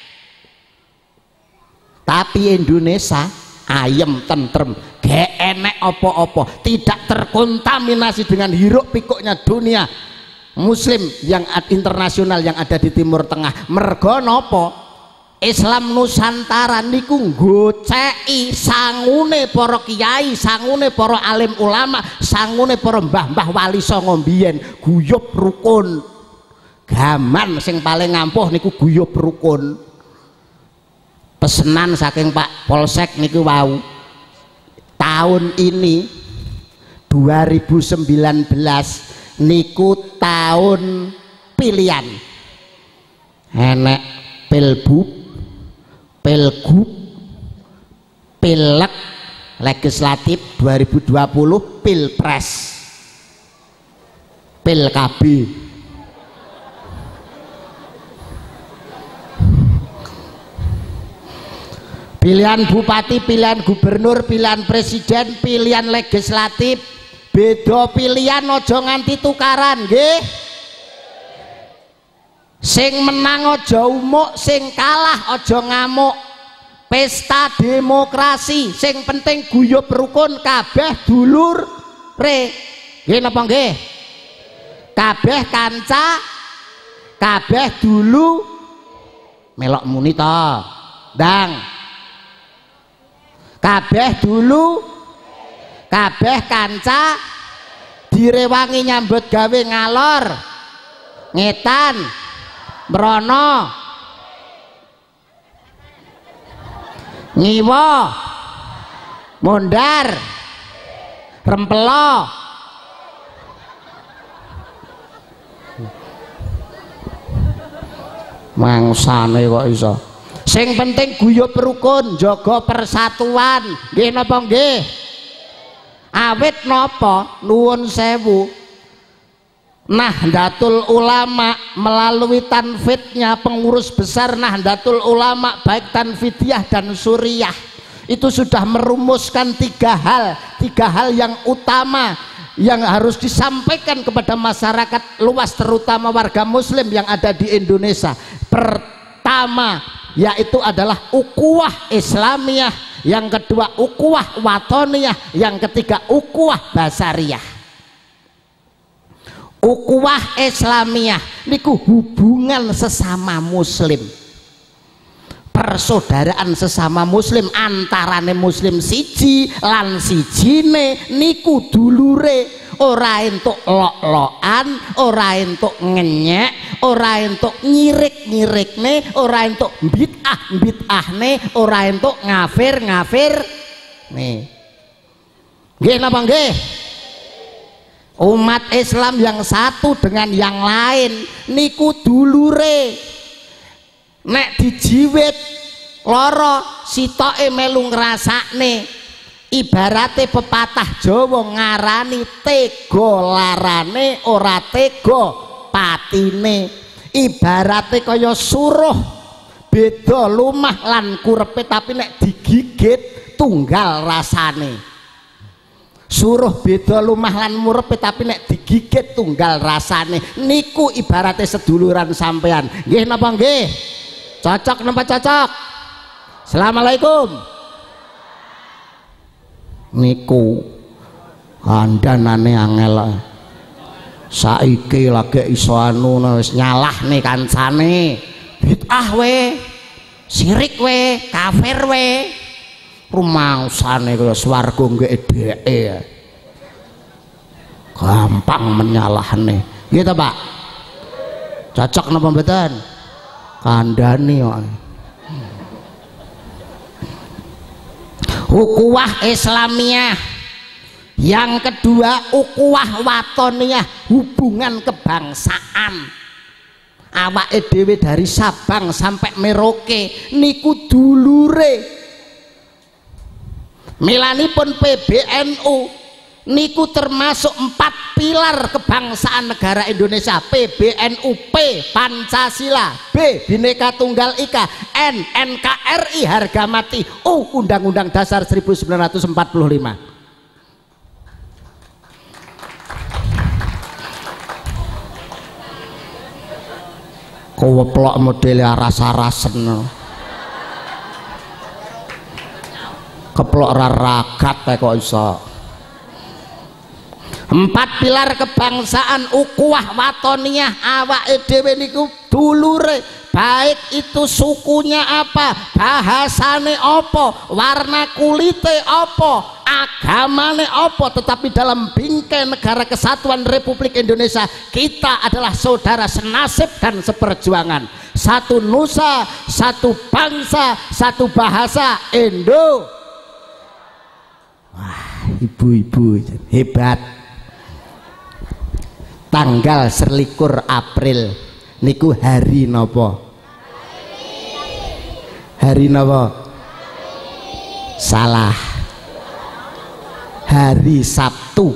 Tapi Indonesia ayem tentrem, gak enek opo-opo, tidak terkontaminasi dengan hiruk pikuknya dunia muslim yang internasional yang ada di Timur Tengah. Mergo nopo? Islam Nusantara niku nggoceki sangune para kiai, sangune para alim ulama, sangune para mbah-mbah wali songo mbiyen. Guyub rukun, gaman sing paling ngampuh niku guyub rukun. Pesenan saking Pak Polsek niku wau, tahun ini dua ribu sembilan belas niku tahun pilihan, enek pilbub, pilgub, pilek legislatif dua ribu dua puluh, pilpres, pilkab. Pilihan bupati, pilihan gubernur, pilihan presiden, pilihan legislatif, beda pilihan, ojo nganti tukaran nggih. Sing menang ojo umuk, sing kalah ojo ngamuk. Pesta demokrasi, sing penting guyub rukun, kabeh dulur re. Nggih napa nggih? Kabeh kanca, kabeh dulu melok muni to. Ndang. Kabeh dulu, kabeh kanca, direwangi nyambut gawe ngalor, ngetan, merono, ngiwo, mondar, rempelo, mangsane kok iso. Sing penting guyub rukun, jaga persatuan. Nggih napa nggih? Awit napa? Nuwun sewu. Nahdlatul Ulama melalui tanfidnya pengurus besar Nahdlatul Ulama baik tanfidiyah dan suriyah itu sudah merumuskan tiga hal, tiga hal yang utama yang harus disampaikan kepada masyarakat luas terutama warga muslim yang ada di Indonesia. Pertama yaitu adalah ukuah Islamiyah, yang kedua ukuah watoniyah, yang ketiga ukuah basariyah. Ukuah Islamiyah niku hubungan sesama muslim, persaudaraan sesama muslim antarane muslim siji lan sijine niku dulure. Ora entuk lok-lokan, ora entuk ngenyek, ora entuk nyirik-nyirikne, ora entuk bid'ah-bid'ahne, ora entuk ngafir-ngafir nih. Nggih napa nggih? Umat Islam yang satu dengan yang lain niku dulure. Nek dijiwit lara sitoke melu ngrasakne. Ibarate pepatah Jawa ngarani tega larane ora tega patine. Ibarate kaya suruh beda lumah lan kurepe, tapi nek digigit tunggal rasane. Suruh beda lumah lan murepe tapi nek digigit tunggal rasane. Niku ibaratnya seduluran sampean. Nggih napa nggih? Cocok napa cocok? Assalamualaikum. Niku kandanane angel. Saiki lagi iso anu wis nyalahne kancane. Bid'ah we, sirik we, kafir we. Rumangsane kaya swarga nggih dheke. Gampang menyalahne. Nggih ta, Pak? Cocok napa mboten? Kandhani kok. Ukhuwah Islamiyah. Yang kedua ukhuwah watoniyah, hubungan kebangsaan. Awake dhewe dari Sabang sampai Merauke niku dulure. Milanipun P B N U niku termasuk empat pilar kebangsaan negara Indonesia. P B N U, P Pancasila, B Bhinneka Tunggal Ika, N N K R I harga mati, U Undang-Undang Dasar seribu sembilan ratus empat puluh lima. Koweplok modele aras-arasen. Keplok raragat kok iso. Empat pilar kebangsaan ukhuwah watoniyah awake dhewe niku dulure, baik itu sukunya apa, bahasane apa, warna kulite apa, agamane apa, tetapi dalam bingkai negara kesatuan Republik Indonesia kita adalah saudara senasib dan seperjuangan. Satu nusa, satu bangsa, satu bahasa, Indo. Wah, ibu-ibu hebat. Tanggal selikur April niku hari napa? Hari napa? Salah. Hari Sabtu.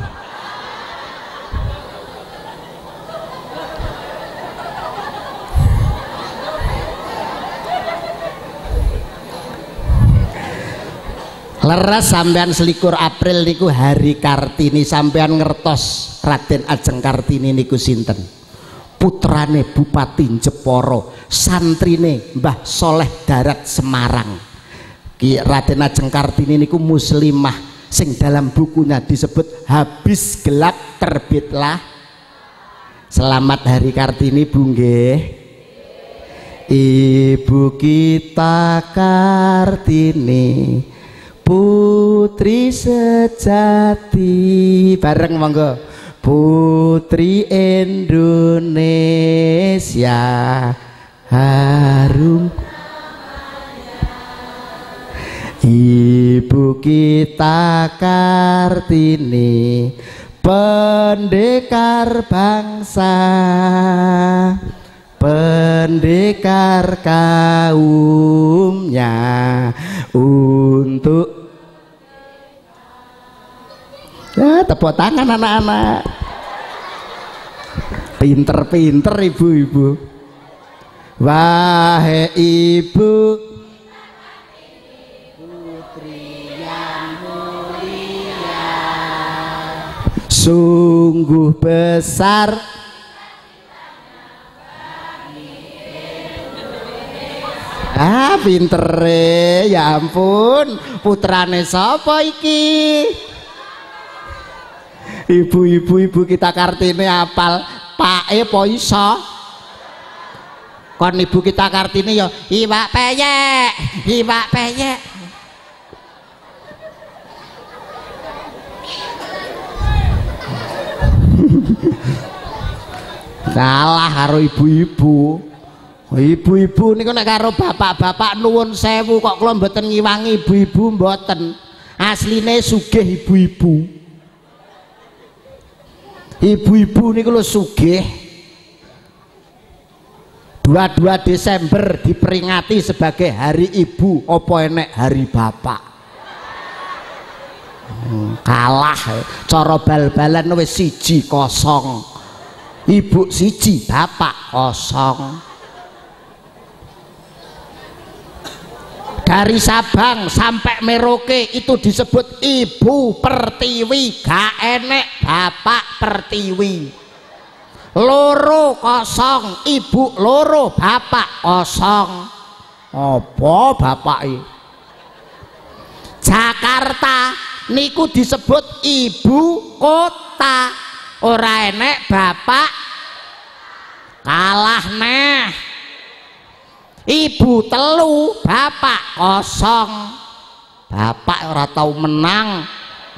Leres sampean selikur April niku hari Kartini. Sampean ngertos Raden Ajeng Kartini niku sinten? Putrane Bupati Jepara, santrine Mbah Soleh Darat Semarang. Ki Raden Ajeng Kartini niku muslimah sing dalam bukunya disebut Habis Gelap Terbitlah. Selamat Hari Kartini Bu nggih. Ibu kita Kartini putri sejati, bareng monggo. Putri Indonesia harum, ibu kita Kartini pendekar bangsa, pendekar kaumnya untuk ya, tepuk tangan anak-anak. Pinter-pinter ibu-ibu. Wahai ibu putri yang mulia, sungguh besar ah pintere, ya ampun. Putrane sapa iki? Ibu-ibu ibu kita Kartini apal pake apa iso? Kon ibu kita Kartini ya iwak peyek, iwak peyek. Salah karo ibu-ibu. Ibu-ibu niku nek karo bapak-bapak nuwun sewu kok kula mboten ngiwangi ibu-ibu mboten. Asline sugih ibu-ibu. Ibu-ibu niku lho sugih. dua puluh dua Desember diperingati sebagai hari ibu, apa enek hari bapak? Hmm, kalah cara bal-balan wis siji kosong. Ibu siji, bapak kosong. dari Sabang sampai Merauke itu disebut Ibu Pertiwi, gak enek Bapak Pertiwi. Loro kosong, ibu loro, bapak kosong. Apa bapake? Jakarta niku disebut ibu kota, ora enek bapak. Kalah neh. Ibu telu, bapak kosong. Bapak ora tau menang.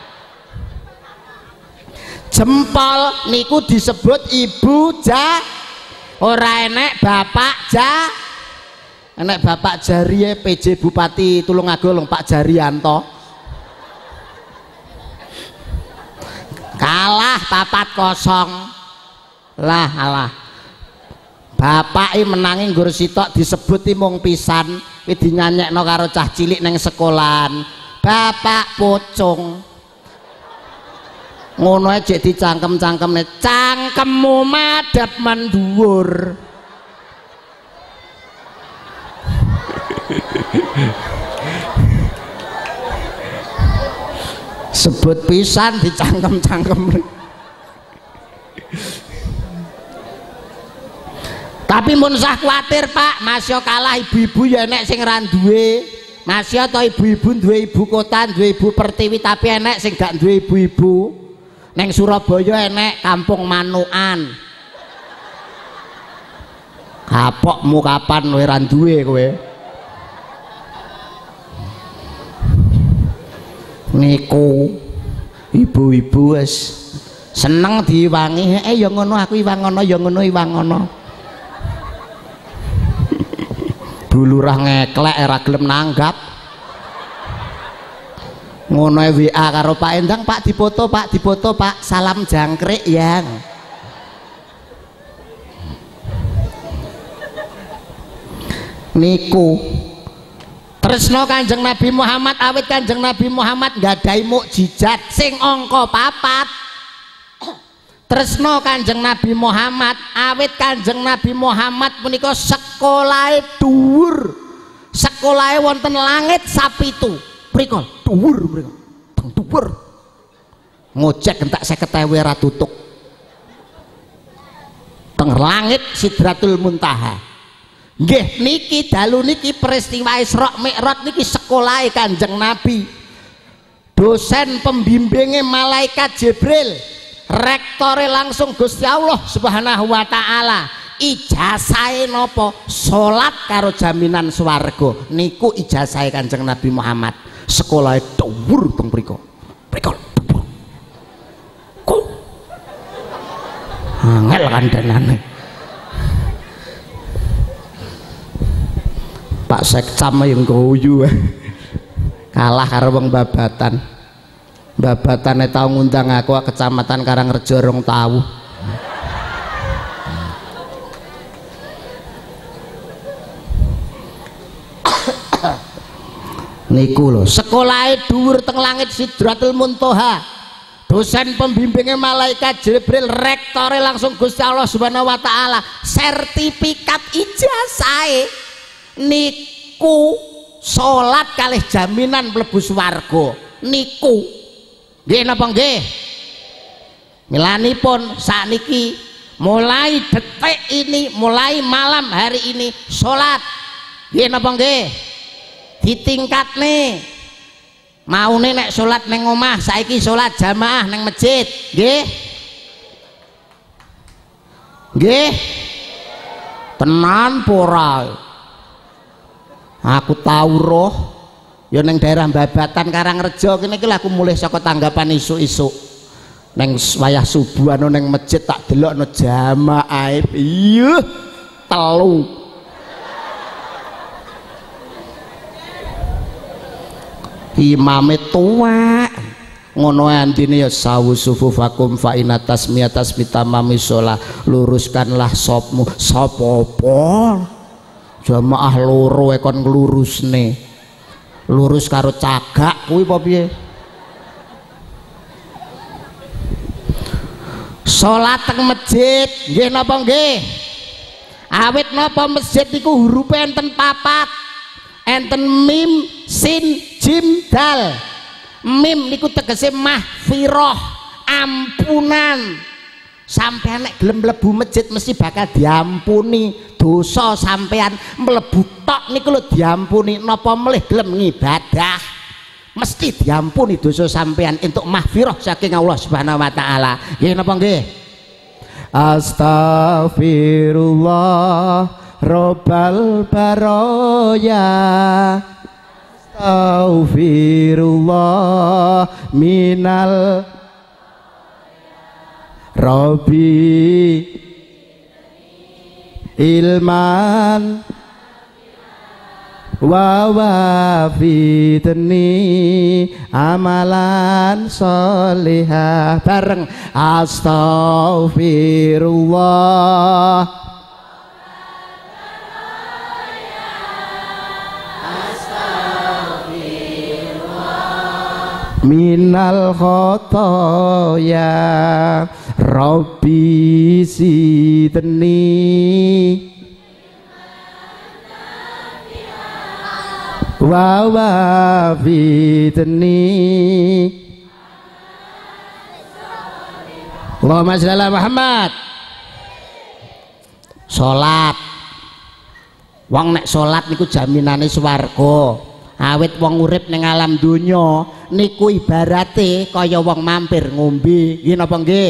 Jempol niku disebut ibu ja, ora enek bapak ja. Enek bapak Jarie P J Bupati Tulungagung Pak Jarianto. Kalah papat kosong. Lah alah. Bapak i menangi nggur sitok disebuti mung pisan, iki dinyanyekno karo cah cilik neng sekolahan. Bapak pocong. Ngono ae jek dicangkem-cangkemne, cangkemmu madhep mendhuwur. Sebut pisan dicangkem-cangkemne. Tapi mun sah kuatir Pak, masya kalah ibu-ibu ya enek sing ra duwe. Masya to ibu-ibu duwe ibu kota, duwe ibu Pertiwi, tapi enek sing gak duwe ibu-ibu. Neng Surabaya enek Kampung Manukan. Kapokmu kapan kowe ra duwe kowe? Niku ibu-ibu wis seneng diwangi, eh ya ngono aku iwangono, ya ngono iwangono. Bulurah ngeklek ora gelem nanggap. Ngono W A karo Pak Endang, Pak dipoto, Pak dipoto, Pak salam jangkrik yang. Niku tresno Kanjeng Nabi Muhammad, awit Kanjeng Nabi Muhammad nggadahi mukjizat sing angka papat. Tresno Kanjeng Nabi Muhammad, awit Kanjeng Nabi Muhammad punika sekolahe dhuwur. Sekolahe wonten langit sapitu. Prikol dhuwur mriko. Teng dhuwur. Ngojek entak seket ewu ra tutuk. Teng langit Sidratul Muntaha. Nggih niki dalu niki peristiwa Isra Mi'raj niki sekolahe Kanjeng Nabi. Dosen pembimbinge malaikat Jibril, rektore langsung Gusti Allah Subhanahu wa taala. Ijazahe napa? Salat karo jaminan swarga. Niku ijazahe Kanjeng Nabi Muhammad. Sekolahe dhuwur teng mriko. Mriko dhuwur. Kok angel kandhanane. Pak Sekcam yang guyu kalah karo wong babatan. Babatane tau ngundang aku kecamatan Karangrejo rong tau. Niku lho, sekolahe dhuwur teng langit Sidratul Muntaha. Dosen pembimbingnya malaikat Jibril, rektore langsung Gusti Allah Subhanahu wa taala. Sertifikat ijazahe niku salat kalih jaminan mlebu swarga. Niku nggih napa nggih? Milanipun sakniki mulai detik ini, mulai malam hari ini salat. Nggih napa nggih? Ditingkatne. Maune nek salat neng omah saiki salat jamaah neng masjid. Nggih? Nggih? Tenan pora. Aku tahu roh ya neng daerah Babatan Karangrejo kene iki aku mulih saka tanggapan isuk-isuk. Neng wayah subuh anu neng masjid tak delokno jamaah iya telu. Imame tua ngono andine ya sawu sufufakum fa inatas miatas bitamami sholah, luruskanlah sopmu. Sop apa? Jamaah loro e kon nglurusne. Lurus karo cagak kuwi apa piye? Salat teng masjid nggih napa nggih? Awit napa masjid niku hurufe enten papat. enten mim sin jim dal. Mim niku tegese mahfirah, ampunan. Sampeyan nek gelem mlebu masjid mesti bakal diampuni dosa sampeyan, mlebu tok niku lho diampuni, napa melih gelem ngibadah mesti diampuni dosa sampeyan entuk mahfirah saking Allah Subhanahu wa taala. Nggih napa nggih? Astaghfirullah Rabbal baraya, astaghfirullah minal Rabbi ilman wa wafidni amalan solihah. Bareng astaghfirullah astaghfirullah minal khotoya Rabbi sidni wa wafidni. Allahumma sholli ala Muhammad. Salat, wong nek salat niku jaminane swarga. Awit wong urip ning alam donya niku ibarate kaya wong mampir ngombe. Nggih napa nggih?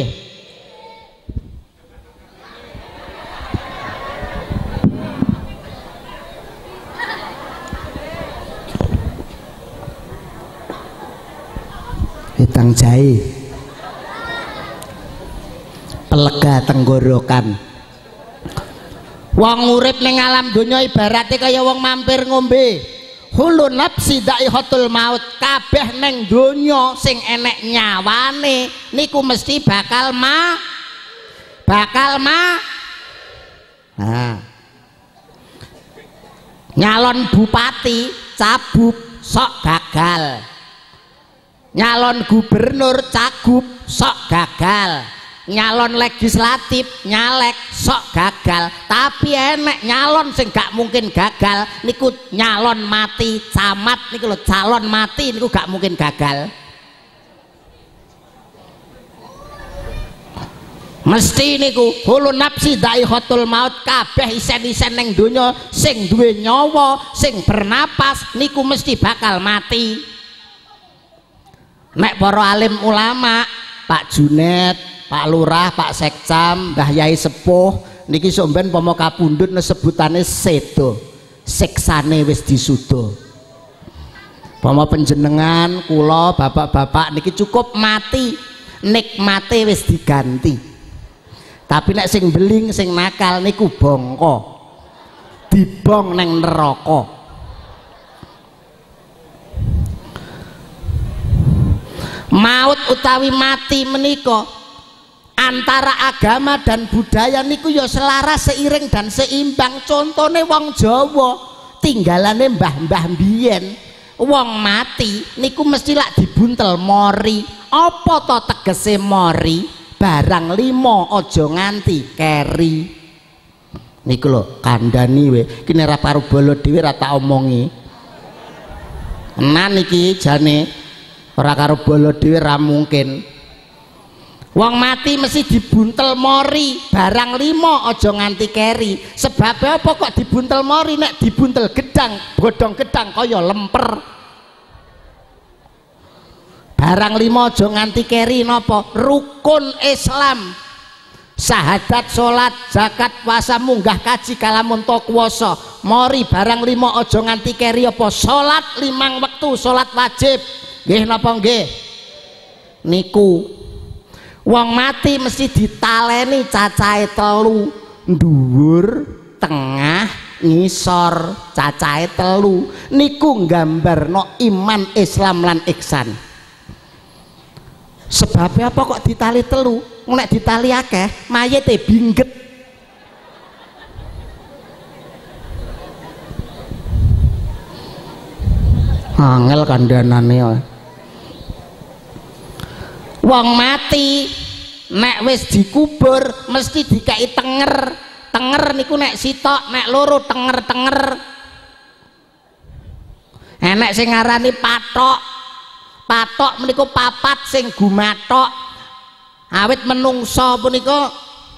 Hitang jahe pelega tenggorokan. Wong urip ning alam donya ibarate kaya wong mampir ngombe. Hulu nafsi daihatul maut, kabeh ning donya sing enek nyawane niku mesti bakal ma bakal ma nah. Nyalon bupati cabut sok gagal, nyalon gubernur cagup sok gagal, nyalon legislatif nyalek sok gagal. Tapi enek nyalon sing gak mungkin gagal niku nyalon mati camat niku lho, calon mati niku gak mungkin gagal. Mesti niku hulu nafsi daihatul maut, kabeh isen-isen ning donya sing duwe nyawa sing bernapas niku mesti bakal mati. Nek para alim ulama, Pak Junet, Pak Lurah, Pak Sekcam, Mbah Yai Sepuh niki sok ben pomo kapundhut sebutane sedo, siksane wis disuda. Pomo panjenengan kula bapak-bapak niki cukup mati, nikmate wis diganti. Tapi nek sing beling sing nakal niku bongko, dibong neng neraka. Maut utawi mati menika antara agama dan budaya niku ya selaras, seiring dan seimbang. Contone wong Jawa tinggalane mbah-mbah biyen, wong mati niku mesti lak dibuntel mori. Apa to tegese mori? Barang limo ojo nganti keri. Niku lho kandhani we, iki nek ora karo bolo dhewe ora tak omongi. Enan iki jane ora karo bolo dhewe ra mungkin. Wong mati mesti dibuntel mori, barang limo ojo nganti keri. Sebab apa kok dibuntel mori? Nek dibuntel gedang, godhong gedang kaya lemper. Barang lima aja nganti keri napa? Rukun Islam, syahadat, salat, zakat, puasa, munggah kaji, kalamun to kuwasa. Mori barang lima aja nganti keri apa? Salat limang wektu, salat wajib. Nggih napa nggih? Niku wong mati mesti ditaleni cacahe telu, dhuwur, tengah, ngisor, cacahe telu. Niku nggambarno iman, Islam lan ihsan. Sebabnya apa kok ditali telu? Nek ditali akeh mayite bingget. Angel kandhanane. Wong mati nek wis dikubur mesti dikai tenger. Tenger niku nek sitok, nek loro tenger-tenger. enek sing ngarani patok. Patok menika papat sing gumathok. Awit menungsa punika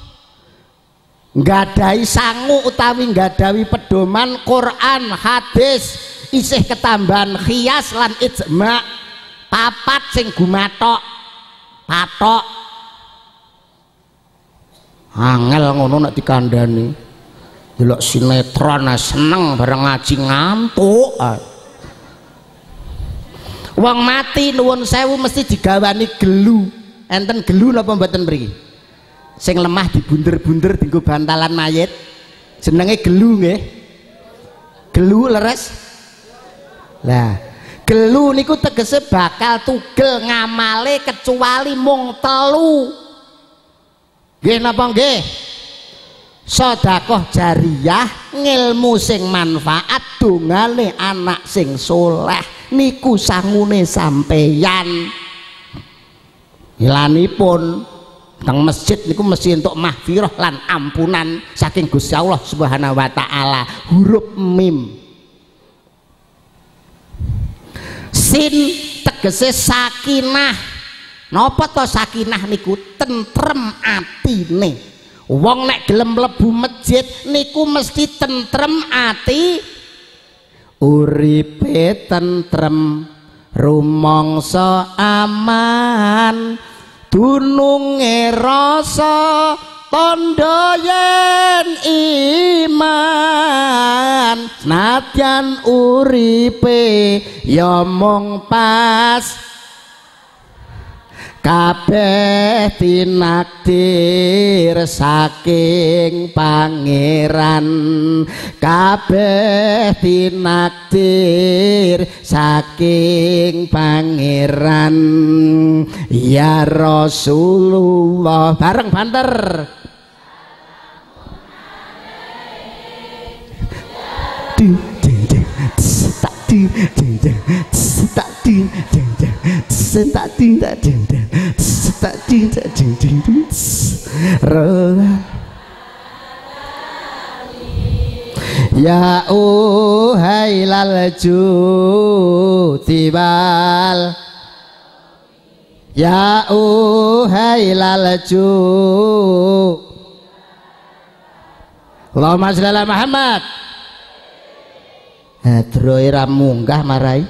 nggadahi sangu utawi nggadahi pedoman Quran, hadis, isih ketambahan khiyas lan ijma. Papat sing gumathok. Patok. Angel ngono nek dikandani. Delok sinetron seneng bareng ngaji ngantuk. Wong mati nuwun sewu mesti digawani gelu. Enten gelu napa mboten mriki? Sing lemah dibunder-bunder dienggo bantalan mayit. Jenenge gelu nggih. Gelu leres. Lah, gelu niku tegese bakal tugel ngamale kecuali mung telu. Nggih napa nggih? Sedekah jariyah, ngilmu sing manfaat, dongane anak sing soleh niku sangune sampeyan. Ilanipun teng masjid niku mesti entuk mahfirah lan ampunan saking Gusti Allah Subhanahu wa taala. Huruf mim. Sin tegese sakinah. Napa to sakinah niku? Tentrem atine. Wong nek gelem mlebu masjid niku mesti tentrem ati, uripe tentrem, rumangsa aman, dununge rasa tandha yen iman, nadyan uripe ya mung pas. Kabeh tinakdir saking pangeran, kabeh tinakdir saking pangeran. Ya Rasulullah bareng banter. Du ding ding tak du ding ding tak du ding ding tak du tak ding ding tak ding tak ding ding ya uhai lal jutibal, ya uhai lal ju Allahumma sholli ala Muhammad. Hadro ira munggah marai.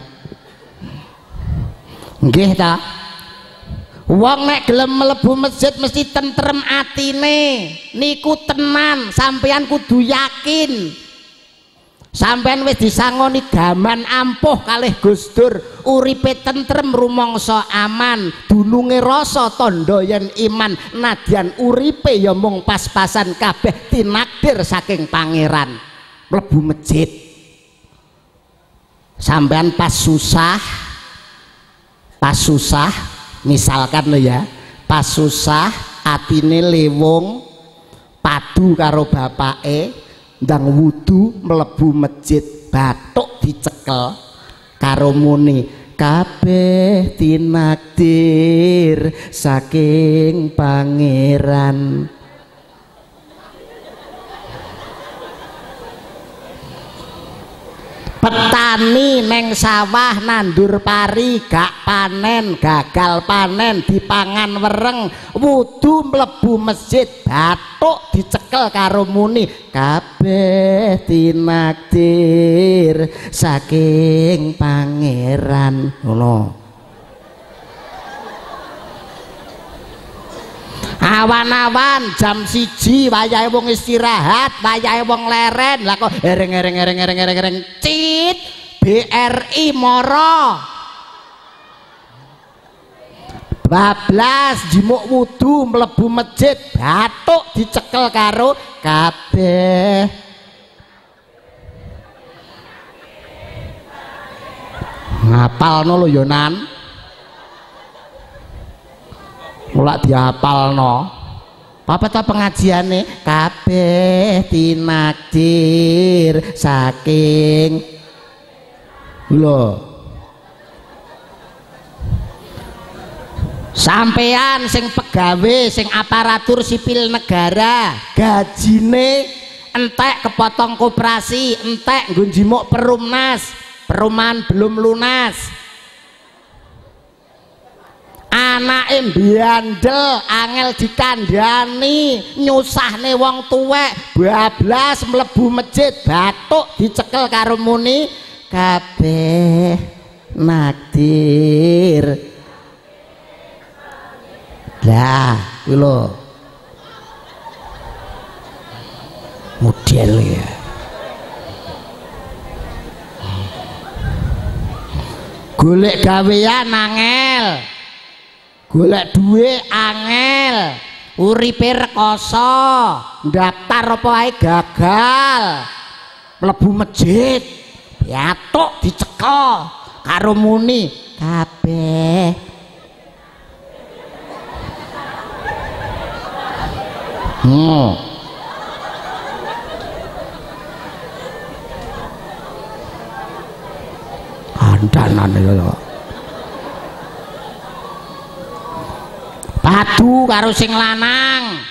Nggih ta? Wong nek gelem mlebu masjid mesti tentrem atine. Niku tenan, sampeyan kudu yakin. Sampeyan wis disangoni gaman ampuh kalih Gus Dur, uripe tentrem rumangsa aman, dununge rasa tandha yen iman, nadyan uripe ya mung pas-pasan kabeh tinakdir saking pangeran. Mlebu masjid. Sampeyan pas susah, pas susah, misalkan lo ya, pas susah atine lewung padu karo bapake ndang wudu mlebu masjid, batuk dicekel karo muni kabeh tinakdir saking pangeran. Petani neng sawah nandur pari gak panen, gagal panen, dipangan wereng, wudu mlebu masjid, batuk dicekel karo muni kabeh tinakdir saking pangeran. Ngono. Awan-awan jam siji wayahe wong istirahat, wayahe wong leren, lah kok ereng ereng ereng ereng ereng ereng cit B R I moro bablas jimuk wudu mlebu masjid, batuk dicekel karo kabeh ngapalno lho yo nan. Mulak diapalno. Apa ta pengajiane? Kabeh tinakdir saking lho. Sampean sing pegawe, sing aparatur sipil negara, gajine entek kepotong koperasi, entek nggo njimuk perumnas. perumahan belum lunas, anake mbiandel angel dikandhani, nyusahne wong tuwek, bablas mlebu masjid batuk dicekel karo muni kabeh nakdir. Lah kuwi lho model ya. Golek gawean angel, golek duwe angel, uripe rekoso, daftar apa wae gagal, mlebu masjid batuk dicekel karo muni kabeh hmm. Andanan lho padu karo sing lanang,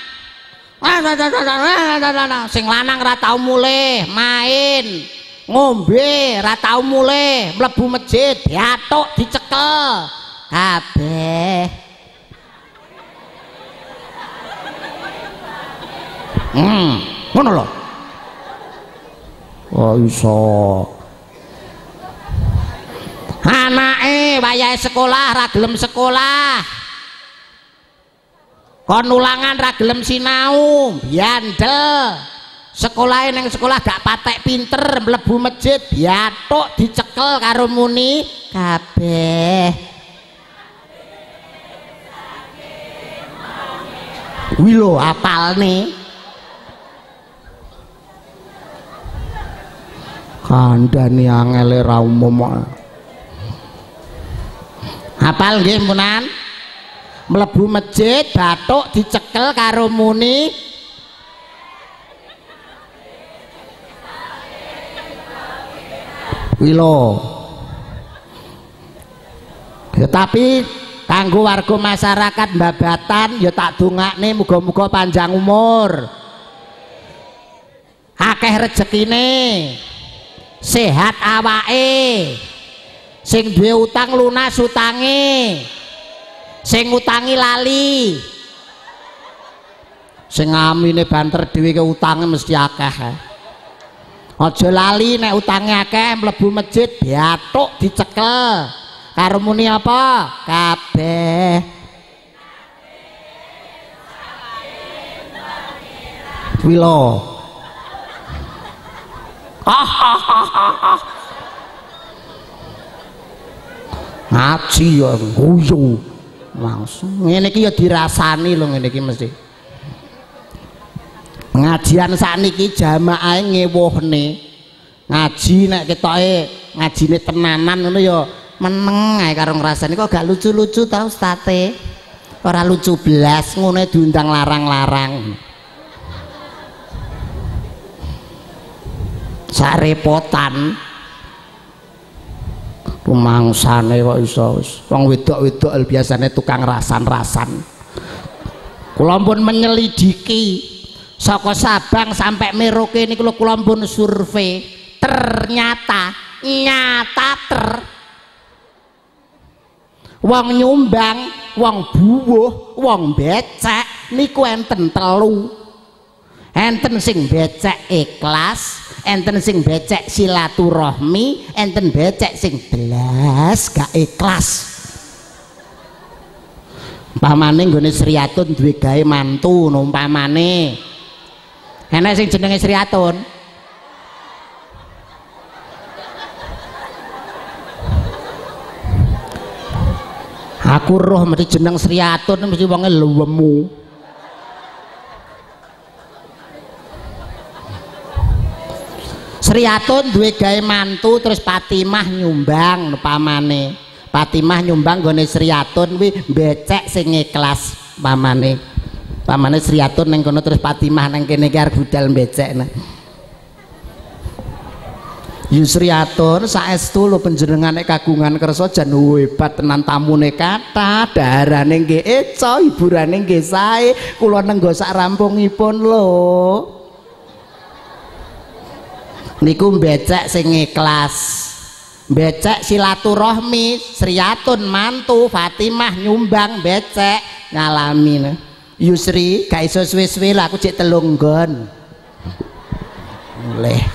sing lanang ra tau mulih main ngombe, ra tau mulih mlebu masjid batuk dicekel kabeh hmm ngono lho. Oh iso anake wayahe sekolah ra gelem sekolah, kon ulangan ra gelem sinau biandel, sekolahe ning sekolah gak patek pinter mlebu masjid batuk dicekel karo muni kabeh kuwi lho apalne kandhane angele ra umum. Apal nggih munan mlebu masjid batuk dicekel karo muni wilo. Ya tapi kanggo warga masyarakat Babatan ya tak dongakne muga-muga panjang umur, akeh rezekine, sehat awake, sing duwe utang lunas utange, sing utangi lali, sing amine banter dhewe ke utange mesti akeh. Aja lali nek utange akeh mlebu masjid batuk dicekel karo muni apa kabeh kuwi lho. Ngaji ya guyu langsung ngene iki ya dirasani lho, ngene iki mesti pengajian sakniki jamaahe ngewuhne ngaji nek ketoke ngajine tenanan ngono ya meneng ae karo ngrasani kok gak lucu-lucu ta ustate, ora lucu blas ngono diundang larang-larang sarepotan rumangsane kok iso wong wedok-wedok biasane tukang rasan-rasan. Kula pun menyelidiki saka Sabang sampai Merauke niku lho kula pun survei, ternyata nyata ter wong nyumbang, wong buwuh, wong becek niku enten telu. Enten sing becek ikhlas, enten sing becek silaturahmi, enten becek sing belas gak ikhlas. Umpamane nggone Sriatun duwe gawe mantu umpamane. Enek sing jenenge Sriatun. Aku roh mesti jeneng Sriatun mesti wonge lemu. Sriatun duwe gawe mantu terus Fatimah nyumbang umpamane. Fatimah nyumbang gone Sriatun kuwi becek sing ikhlas umpamane. Umpamane Sriatun ning kono terus Fatimah nang kene iki arep budal becek. Nah. Yusriatun saestu lho panjenengane kagungan kersa jan hebat tenan tamune kathah, daharane nggih eca, hiburane nggih sae, kula nenggo sak rampungipun lho. Niku becek sing ikhlas. becek silaturahmi Sriyatun mantu Fatimah nyumbang becek ngalami Yusri gak iso suwe-suwe lah aku cek telung nggon mulai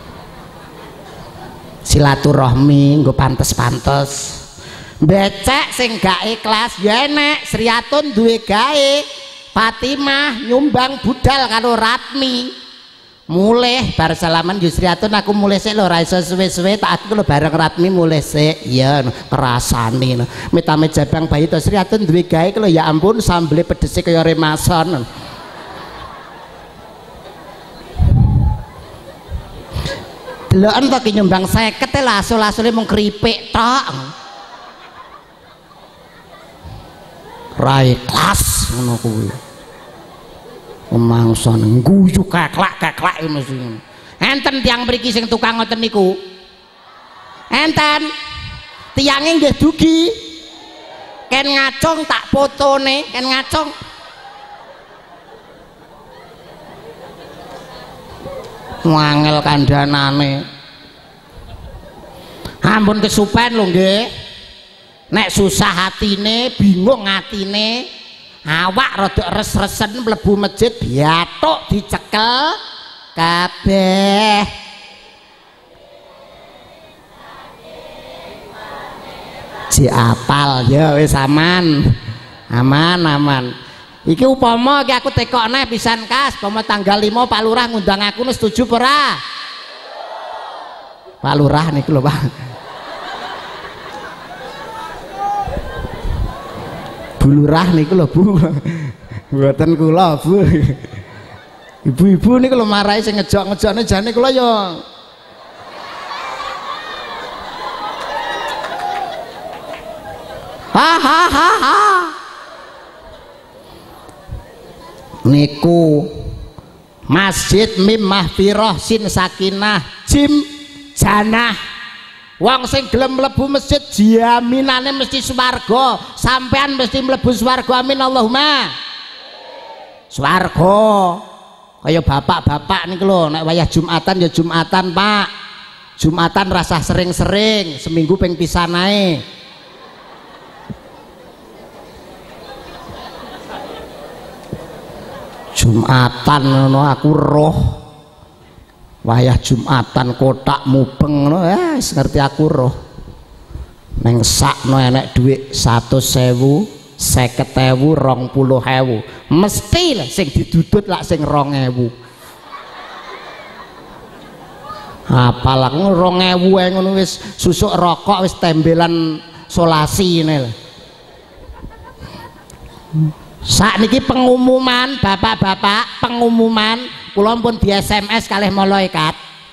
silaturahmi nggo pantes-pantes becek sing gak ikhlas ya enek Sriyatun duwe gawe Fatimah nyumbang budal karo Ratmi mulai bar salaman Yusriatun aku mulai sik lho ra iso suwe-suwe tak aku lho bareng Ratmi mulai sik ya ngrasani mitame jabang bayi to Sriatun duwe gawe lho ya ampun sambele pedese kaya remason deloken to ki nyumbang seket e lah asul-asule mung kripik tok ra ikhlas ngono kuwi mangson guyu keklak-keklak mesti ngono. Enten tiyang mriki sing tukang ngoten niku. Enten tiyange nggih dugi. Ken ngacung tak fotone, ken ngacung. Wangel kandhanane. Ampun kesupen lho nggih. Nek susah hatine, bingung atine, awak rada res-resen mlebu masjid biatuk dicekel kabeh si apal ya wis aman aman aman iki upama iki aku tekokne pisan kas upama tanggal lima Pak Lurah ngundang aku nu setuju ora Pak Lurah niku lho Pak Bu Lurah niku lho Bu mboten kula Bu ibu-ibu niku lho marahi sing ngejok-ngejokne jane kula ya ha ha ha ha niku Masjid Mim Mahfirah Sin Sakinah Jim Janah wong sing gelem mlebu masjid jaminane mesti swarga sampean mesti mlebu swarga amin Allahumma swarga kaya bapak-bapak niku lho nek wayah Jumatan ya Jumatan Pak Jumatan rasah sering-sering seminggu ping pisan ae Jumatan ngono aku roh wayah Jumatan kotak mubeng ngono eh ngerti aku roh neng sakno enek dhuwit seratus sewu seket ewu rong puluh ewu mesti lah sing didudut lak sing rong ewu apal aku rong ewu ngono wis susuk rokok wis tembelan solasi ini lah saat niki pengumuman bapak-bapak pengumuman kula pun di S M S kalih malaikat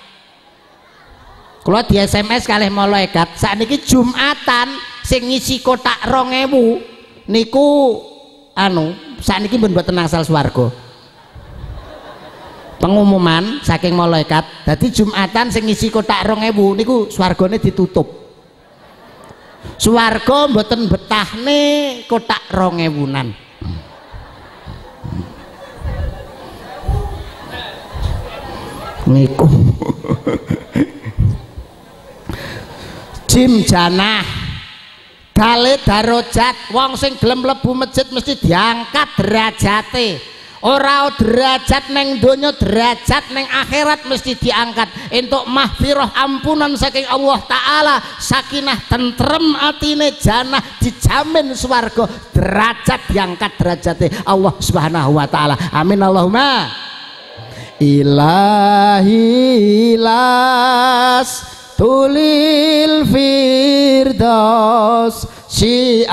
kula di S M S kalih malaikat saat niki Jumatan sing ngisi kotak rong ewu niku anu saat niki pun mboten angsal swarga pengumuman saking malaikat dadi Jumatan sing ngisi kotak rong ewu niku swargane ditutup swarga mboten betahne kotak rong ewunan niku Jim Janah kali darajat wong sing gelem mlebu masjid mesti diangkat derajate ora derajat neng donya derajat neng akhirat mesti diangkat untuk mahfirah ampunan saking Allah Ta'ala sakinah tentrem atine janah dijamin swarga derajat diangkat derajate Allah Subhanahu Wa Ta'ala amin Allahumma ilahi las tulil firdaus si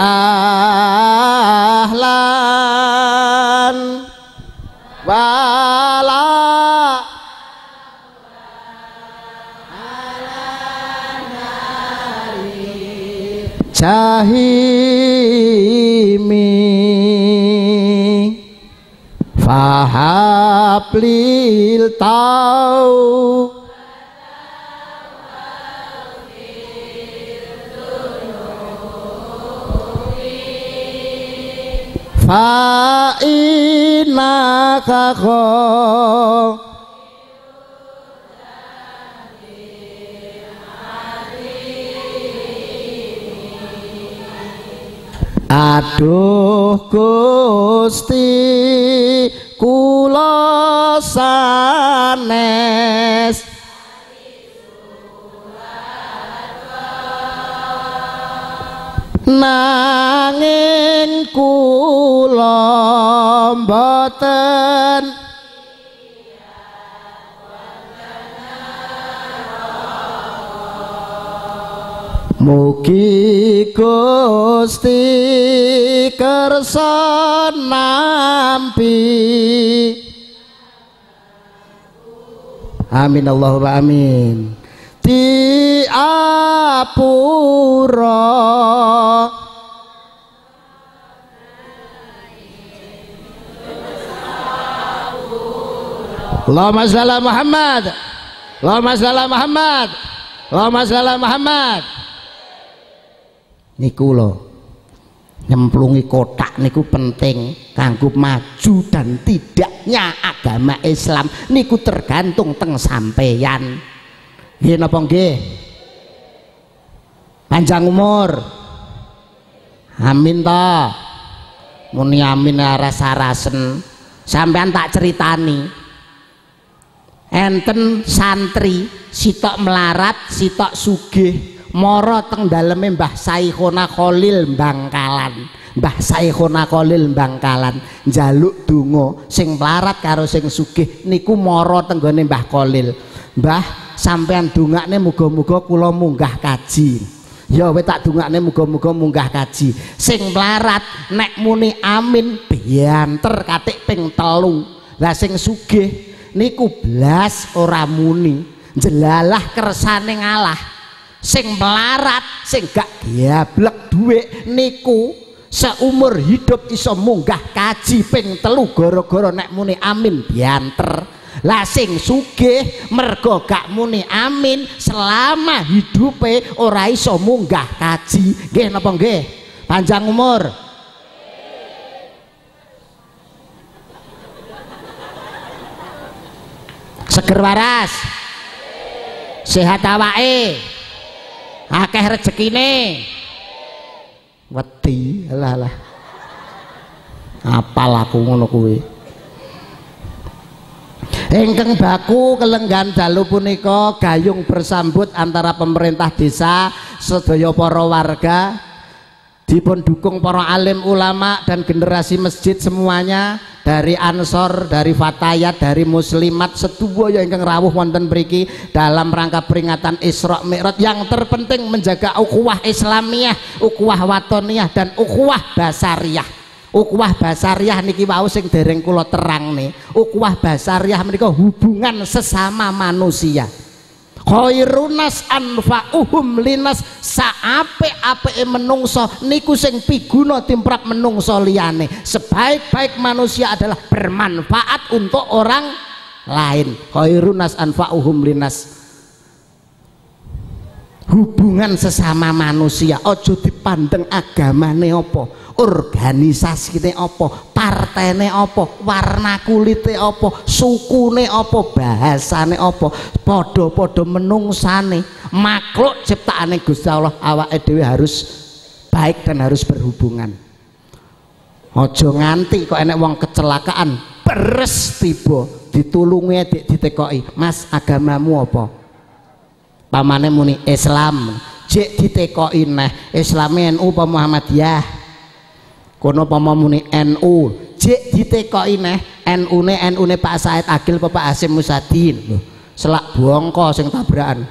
ahlan wala jahimi fahablil tau fa innaka Aduh Gusti kula sanes nanging kula mboten mugi Gusti kersa nampi. Amin Allahumma amin. Di apura Allahumma shalli ala Muhammad, Allahumma shalli ala Muhammad, Allahumma shalli ala Muhammad. Niku lho nyemplungi kotak niku penting kanggo maju dan tidaknya agama Islam niku tergantung teng sampeyan. Nggih napa nggih? Panjang umur. Amin to. Muni amin ras-arasen. Sampean tak ceritani. Enten santri sitok melarat, sitok sugih. Moro teng daleme Mbah Saikhona Khalil Bangkalan. Mbah Saikhona Khalil Bangkalan njaluk donga sing melarat karo sing sugih niku moro teng gone Mbah Khalil. Mbah sampean dongakne muga-muga kula munggah kaji. Ya wis tak dongakne muga-muga munggah kaji. Sing melarat nek muni amin bianter katik ping telu. Lah sing sugih niku blas ora muni. Jelalah kersane ngalah. Sing melarat sing gak diablek dhuwit niku seumur hidup iso munggah kaji ping telu gara-gara nek muni amin bianter. Lah sing sugih mergo gak muni amin selama hidupe ora iso munggah kaji. Nggih napa nggih? Panjang umur. Seger waras. Sehat awake. Akeh rezekine. Wedi alah alah. Apal aku ngono kuwi. Ingkang baku kelenggan dalu punika gayung bersambut antara pemerintah desa sedaya para warga dipun dukung para alim ulama dan generasi masjid semuanya dari Ansor, dari Fatayat, dari Muslimat sedaya ingkang rawuh wonten mriki dalam rangka peringatan Isra Mi'raj yang terpenting menjaga ukhuwah Islamiyah, ukhuwah watoniyah dan ukhuwah basariyah. Ukhuwah basariyah niki wau sing dereng kula terangne. Ukhuwah basariyah menika hubungan sesama manusia. Khairunas anfa'uhum linas, saapik-apike menungso niku sing piguna timprap menungso liyane. Sebaik-baik manusia adalah bermanfaat untuk orang lain. Khairunas anfa'uhum linas. Hubungan sesama manusia ojo dipandang agamane apa, organisasine apa, partene apa, warna kulite apa, sukune apa, bahasane apa, padha-padha menungsane makhluk ciptaane Gusti Allah. Awake dhewe harus baik dan harus berhubungan. Ojo nganti kok enek wong kecelakaan beres tiba ditulungi dik ditekoki, "Mas, agamamu apa?" Pamane muni Islam, jek ditekoki neh Islame N U apa Muhammadiyah. Kono pama muni N U, jek ditekoki neh N U-ne N U-ne Pak Said Agil apa Pak Hasim Musadin. Lho, selak bongko sing tabrakan.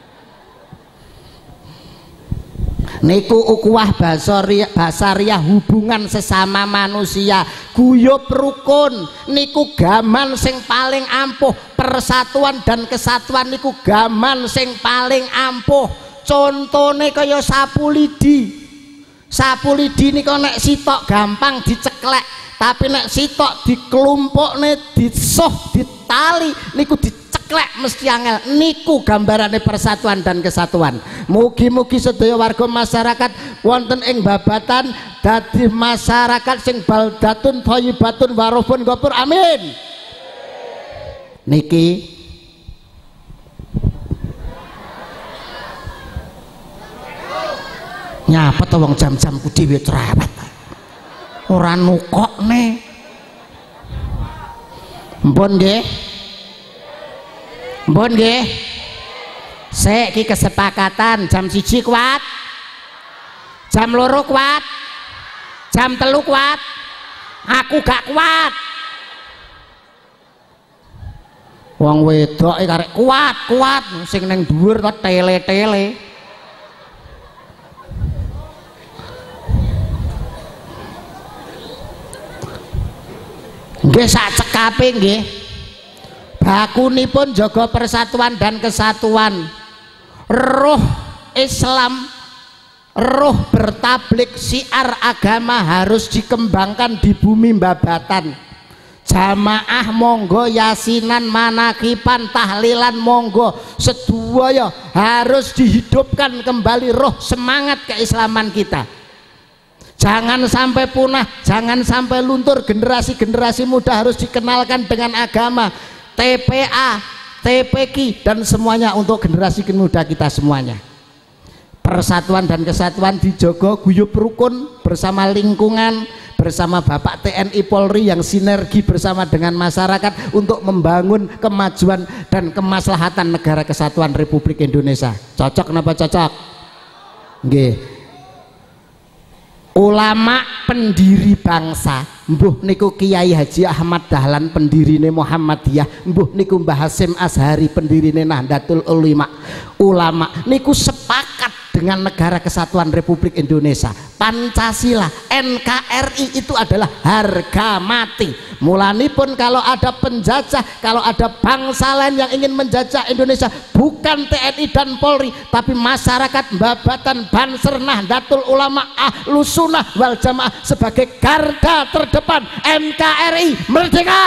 Niku ukhuwah basariyah, basariyah hubungan sesama manusia, guyub rukun niku gaman sing paling ampuh. Persatuan dan kesatuan niku gaman sing paling ampuh. Contone kaya sapu lidi. Sapu lidi niku nek sitok gampang diceklek, tapi nek sitok dikelumpukne, disuh, ditali niku diceklek mesti angel. Niku gambarane persatuan dan kesatuan. Mugi-mugi sedaya warga masyarakat wonten ing babatan dadi masyarakat sing baldatun thayyibatun warufun ghafur. Amin. Niki nyapa to wong jam-jamku dhewe cerewet. ora nukokne. Mpun nggih. Mpun nggih. Sik iki kesepakatan jam siji kuat. Jam loro kuat. Jam telu kuat. Aku gak kuat. Wong wedok iki karek kuat, kuat sing ning dhuwur to tele-tele. Nggih sak cekape nggih. Bakunipun jaga persatuan dan kesatuan. Roh Islam, roh bertablik syiar agama harus dikembangkan di bumi babatan. Jamaah monggo, yasinan, manakipan, tahlilan monggo, sedaya harus dihidupkan kembali roh semangat keislaman kita. Jangan sampai punah, jangan sampai luntur. Generasi-generasi muda harus dikenalkan dengan agama, T P A, T P Q dan semuanya untuk generasi muda kita semuanya. Persatuan dan kesatuan dijogo guyub rukun bersama lingkungan, bersama Bapak T N I Polri yang sinergi bersama dengan masyarakat untuk membangun kemajuan dan kemaslahatan negara kesatuan Republik Indonesia. Cocok napa cocok? Nggih. Ulama pendiri bangsa, mbuh niku Kiai Haji Ahmad Dahlan pendirine Muhammadiyah, mbuh niku Mbah Hasyim Azhari pendirine Nahdlatul Ulama. Ulama niku sepakat dengan negara kesatuan Republik Indonesia. Pancasila, N K R I itu adalah harga mati. Mulanipun kalau ada penjajah, kalau ada bangsa lain yang ingin menjajah Indonesia, bukan T N I dan Polri, tapi masyarakat Babatan, Banser, Nahdlatul Ulama, Ahlus Sunnah wal Jamaah sebagai garda terdepan. N K R I merdeka.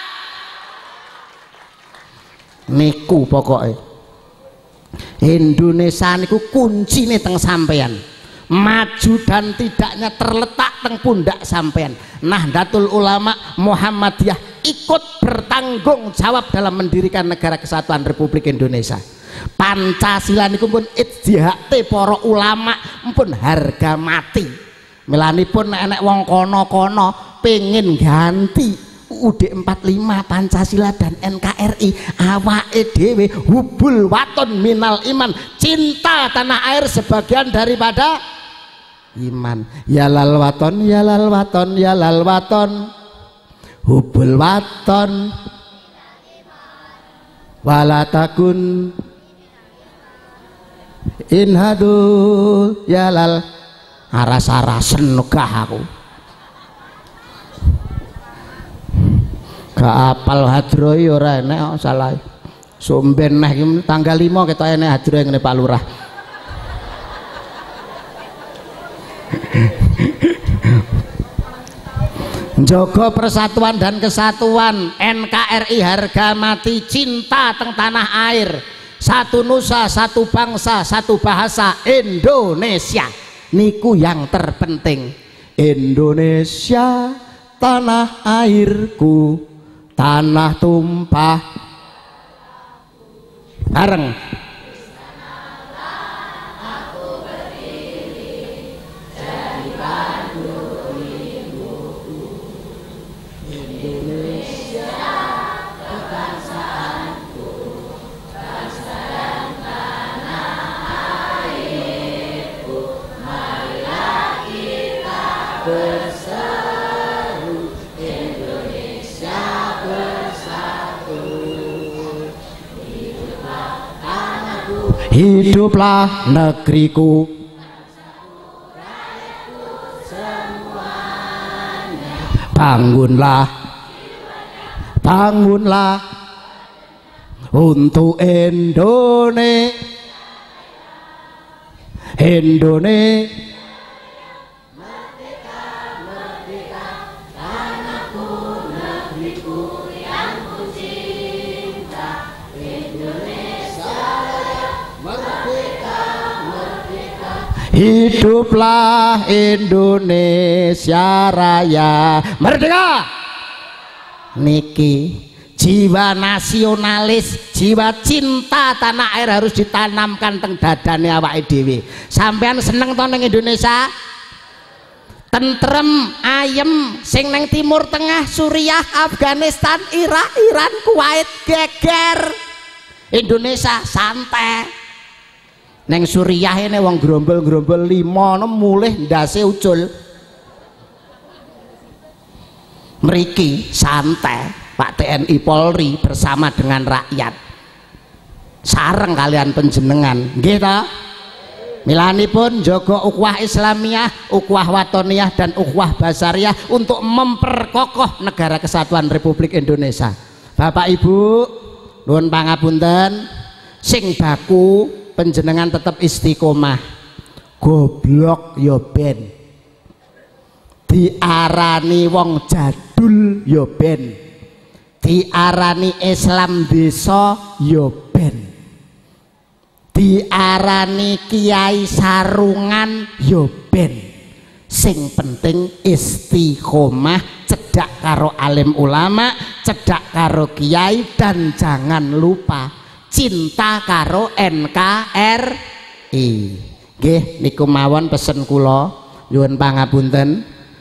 Niku pokoknya. Indonesia niku kuncine teng sampean. Maju dan tidaknya terletak teng pundak sampean. Nahdlatul Ulama Muhammadiyah ikut bertanggung jawab dalam mendirikan negara kesatuan Republik Indonesia. Pancasila niku pun ijtihad para ulama pun harga mati. Melanipun enek wong kono-kono pengen ganti U U D empat puluh lima Pancasila dan N K R I, awake dhewe hubul waton minal iman, cinta tanah air sebagian daripada iman. Ya lal waton, ya lal waton, ya lal waton, hubul waton walatakun inhadu ya lal. Aras-arasen negah aku gak apal hadroy ora enek salah. Somben neh iki tanggal lima ketok enek hadroy ngene Pak Lurah. Jaga persatuan dan kesatuan, N K R I harga mati, cinta teng tanah air, satu nusa, satu bangsa, satu bahasa, Indonesia niku yang terpenting. Indonesia tanah airku, tanah tumpah bareng. Hiduplah negeriku, bangunlah, bangunlah untuk Indonesia, Indonesia. Hiduplah Indonesia Raya merdeka. Niki jiwa nasionalis, jiwa cinta tanah air harus ditanamkan teng dadane awake dhewe. Sampean seneng to ning Indonesia? tentrem ayem sing neng Timur Tengah Suriah Afghanistan Irak Iran Kuwait geger Indonesia santai neng Suriah ini wong grombol-grombol lima no mulih ndase ucul mriki santai Pak T N I Polri bersama dengan rakyat sareng kalian penjenengan nggih ta milanipun jaga ukhuwah Islamiyah, ukhuwah Watoniyah dan ukhuwah Basariyah untuk memperkokoh negara kesatuan Republik Indonesia. Bapak Ibu, nuwun pangapunten, sing baku penjenengan tetap istiqomah. Goblok ya ben. Diarani wong jadul ya ben. Diarani Islam desa ya ben. Diarani kiai sarungan yo ben sing penting istiqomah cedak karo alim ulama cedak karo kiai dan jangan lupa cinta karo N K R I nggih niku mawon pesen kula nyuwun pangapunten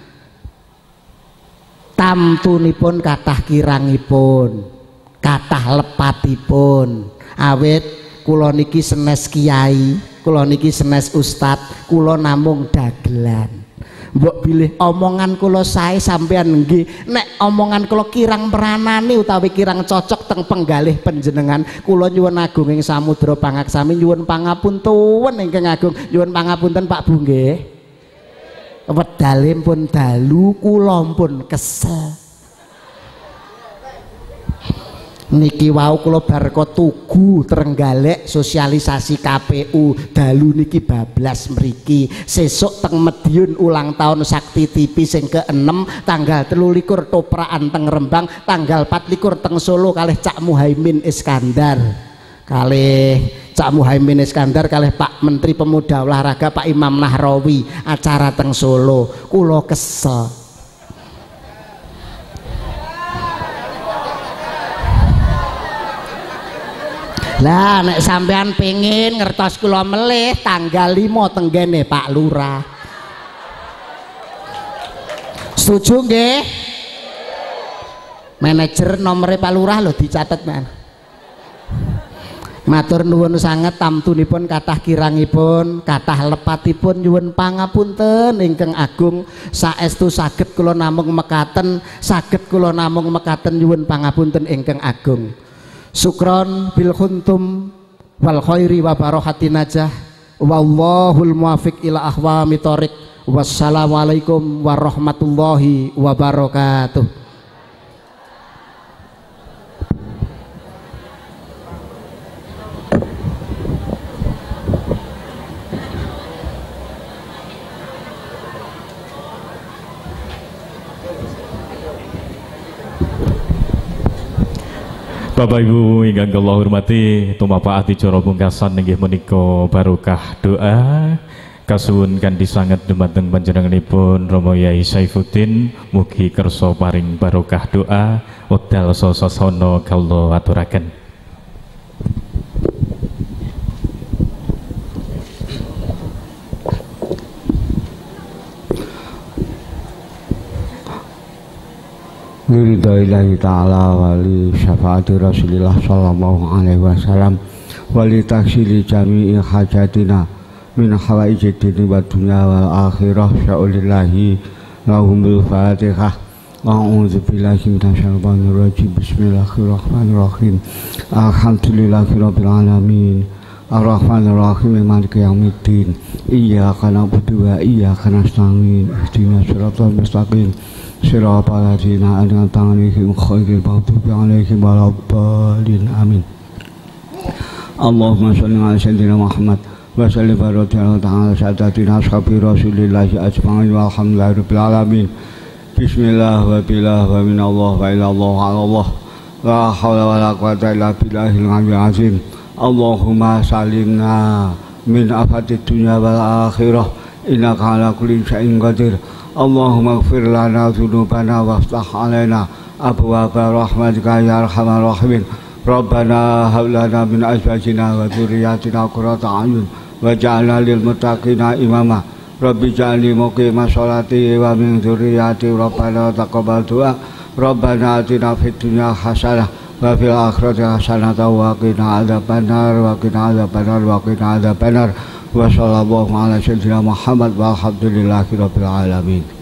tamtunipun kathah kirangipun kathah lepatipun awit kula niki senes kiai, kula niki senes ustad, kula namung dagelan. Mbok bilih omongan kula sae sampean nggih, nek omongan kula kirang meranani utawi kirang cocok teng penggalih panjenengan, kula nyuwun agung ing samudra pangaksami nyuwun pangapunten ingkang agung, nyuwun pangapunten Pak Bu nggih. Wedale pun dalu, kula pun kesel. Niki wau kula bar tugu Trenggalek sosialisasi K P U dalu niki bablas mriki sesuk teng Madiun ulang tahun Sakti T V sing keenem tanggal telu likur toprakan teng Rembang tanggal pat likur teng Solo kalih Cak Muhaimin Iskandar kalih Cak Muhaimin Iskandar kalih Pak Menteri Pemuda Olahraga Pak Imam Nahrawi acara teng Solo kula kesel. Lah nek sampean pengen ngertos kula melih tanggal lima tenggene Pak Lurah. Setuju nggih? Manajer nomere Pak Lurah lho dicatet men. Matur nuwun sanget tamtunipun kathah kirangipun, kathah lepatipun nyuwun pangapunten ingkang agung saestu saged kula namung mekaten, saged kula namung mekaten nyuwun pangapunten ingkang agung. Sukron bil khuntum wal khairi wa barohatin najah wallahul muwafiq ila ahwami thoriq wassalamualaikum warahmatullahi wabarakatuh. Bapak Ibu ingkang kula hormati tumapak adicara pungkasan inggih menika barokah doa kasuwun kanthi sanget dumateng panjenenganipun Rama Yai Saifuddin mugi kersa paring barokah doa wekdal sasana kula aturaken. Lillahi ta'ala wali syafaati Rasulillah sallallahu alaihi wasallam wali taksili jami'i hajatina min hawaiji dini wa dunya wal akhirah sya'ulillahi lahumul fatihah a'udzu billahi minasyaitonir rajim bismillahirrahmanirrahim alhamdulillahi rabbil alamin arrahmanir rahim maliki yaumiddin iyyaka na'budu wa iyyaka nasta'in ihdinas siratal mustaqim siratal ladzina an'amta 'alaihim ghairil maghdubi 'alaihim waladdallin amin. Allahumma shalli 'ala sayyidina Muhammad wa sallim baraka ta'ala sadatina ashabi rasulillahi ajma'in walhamdulillahi rabbil alamin. Bismillah wa billah wa minallah wa ilallah Allah la hawla wa la quwwata illa billahil aliyyil azim. Allahumma salimna min afatid dunya wal akhirah innaka ala kulli syai'in qadir. Allahumma ighfir lana dzunubana waftah alaina abwaaba rahmatika ya arhamar rahimin. Rabbana hab lana min azwajina wa dzurriyyatina qurrata a'yun waj'alna lil muttaqina imama. Rabbi ja'alni muqima sholati wa min dzurriyyati Rabbana taqabbal du'a Rabbana atina fid dunya hasanah wa fil akhirati hasanah wa qina adzabannar wa qina adzabannar wa qina adzabannar wa sallallahu ala sayyidina Muhammad walhamdulillahi rabbil alamin.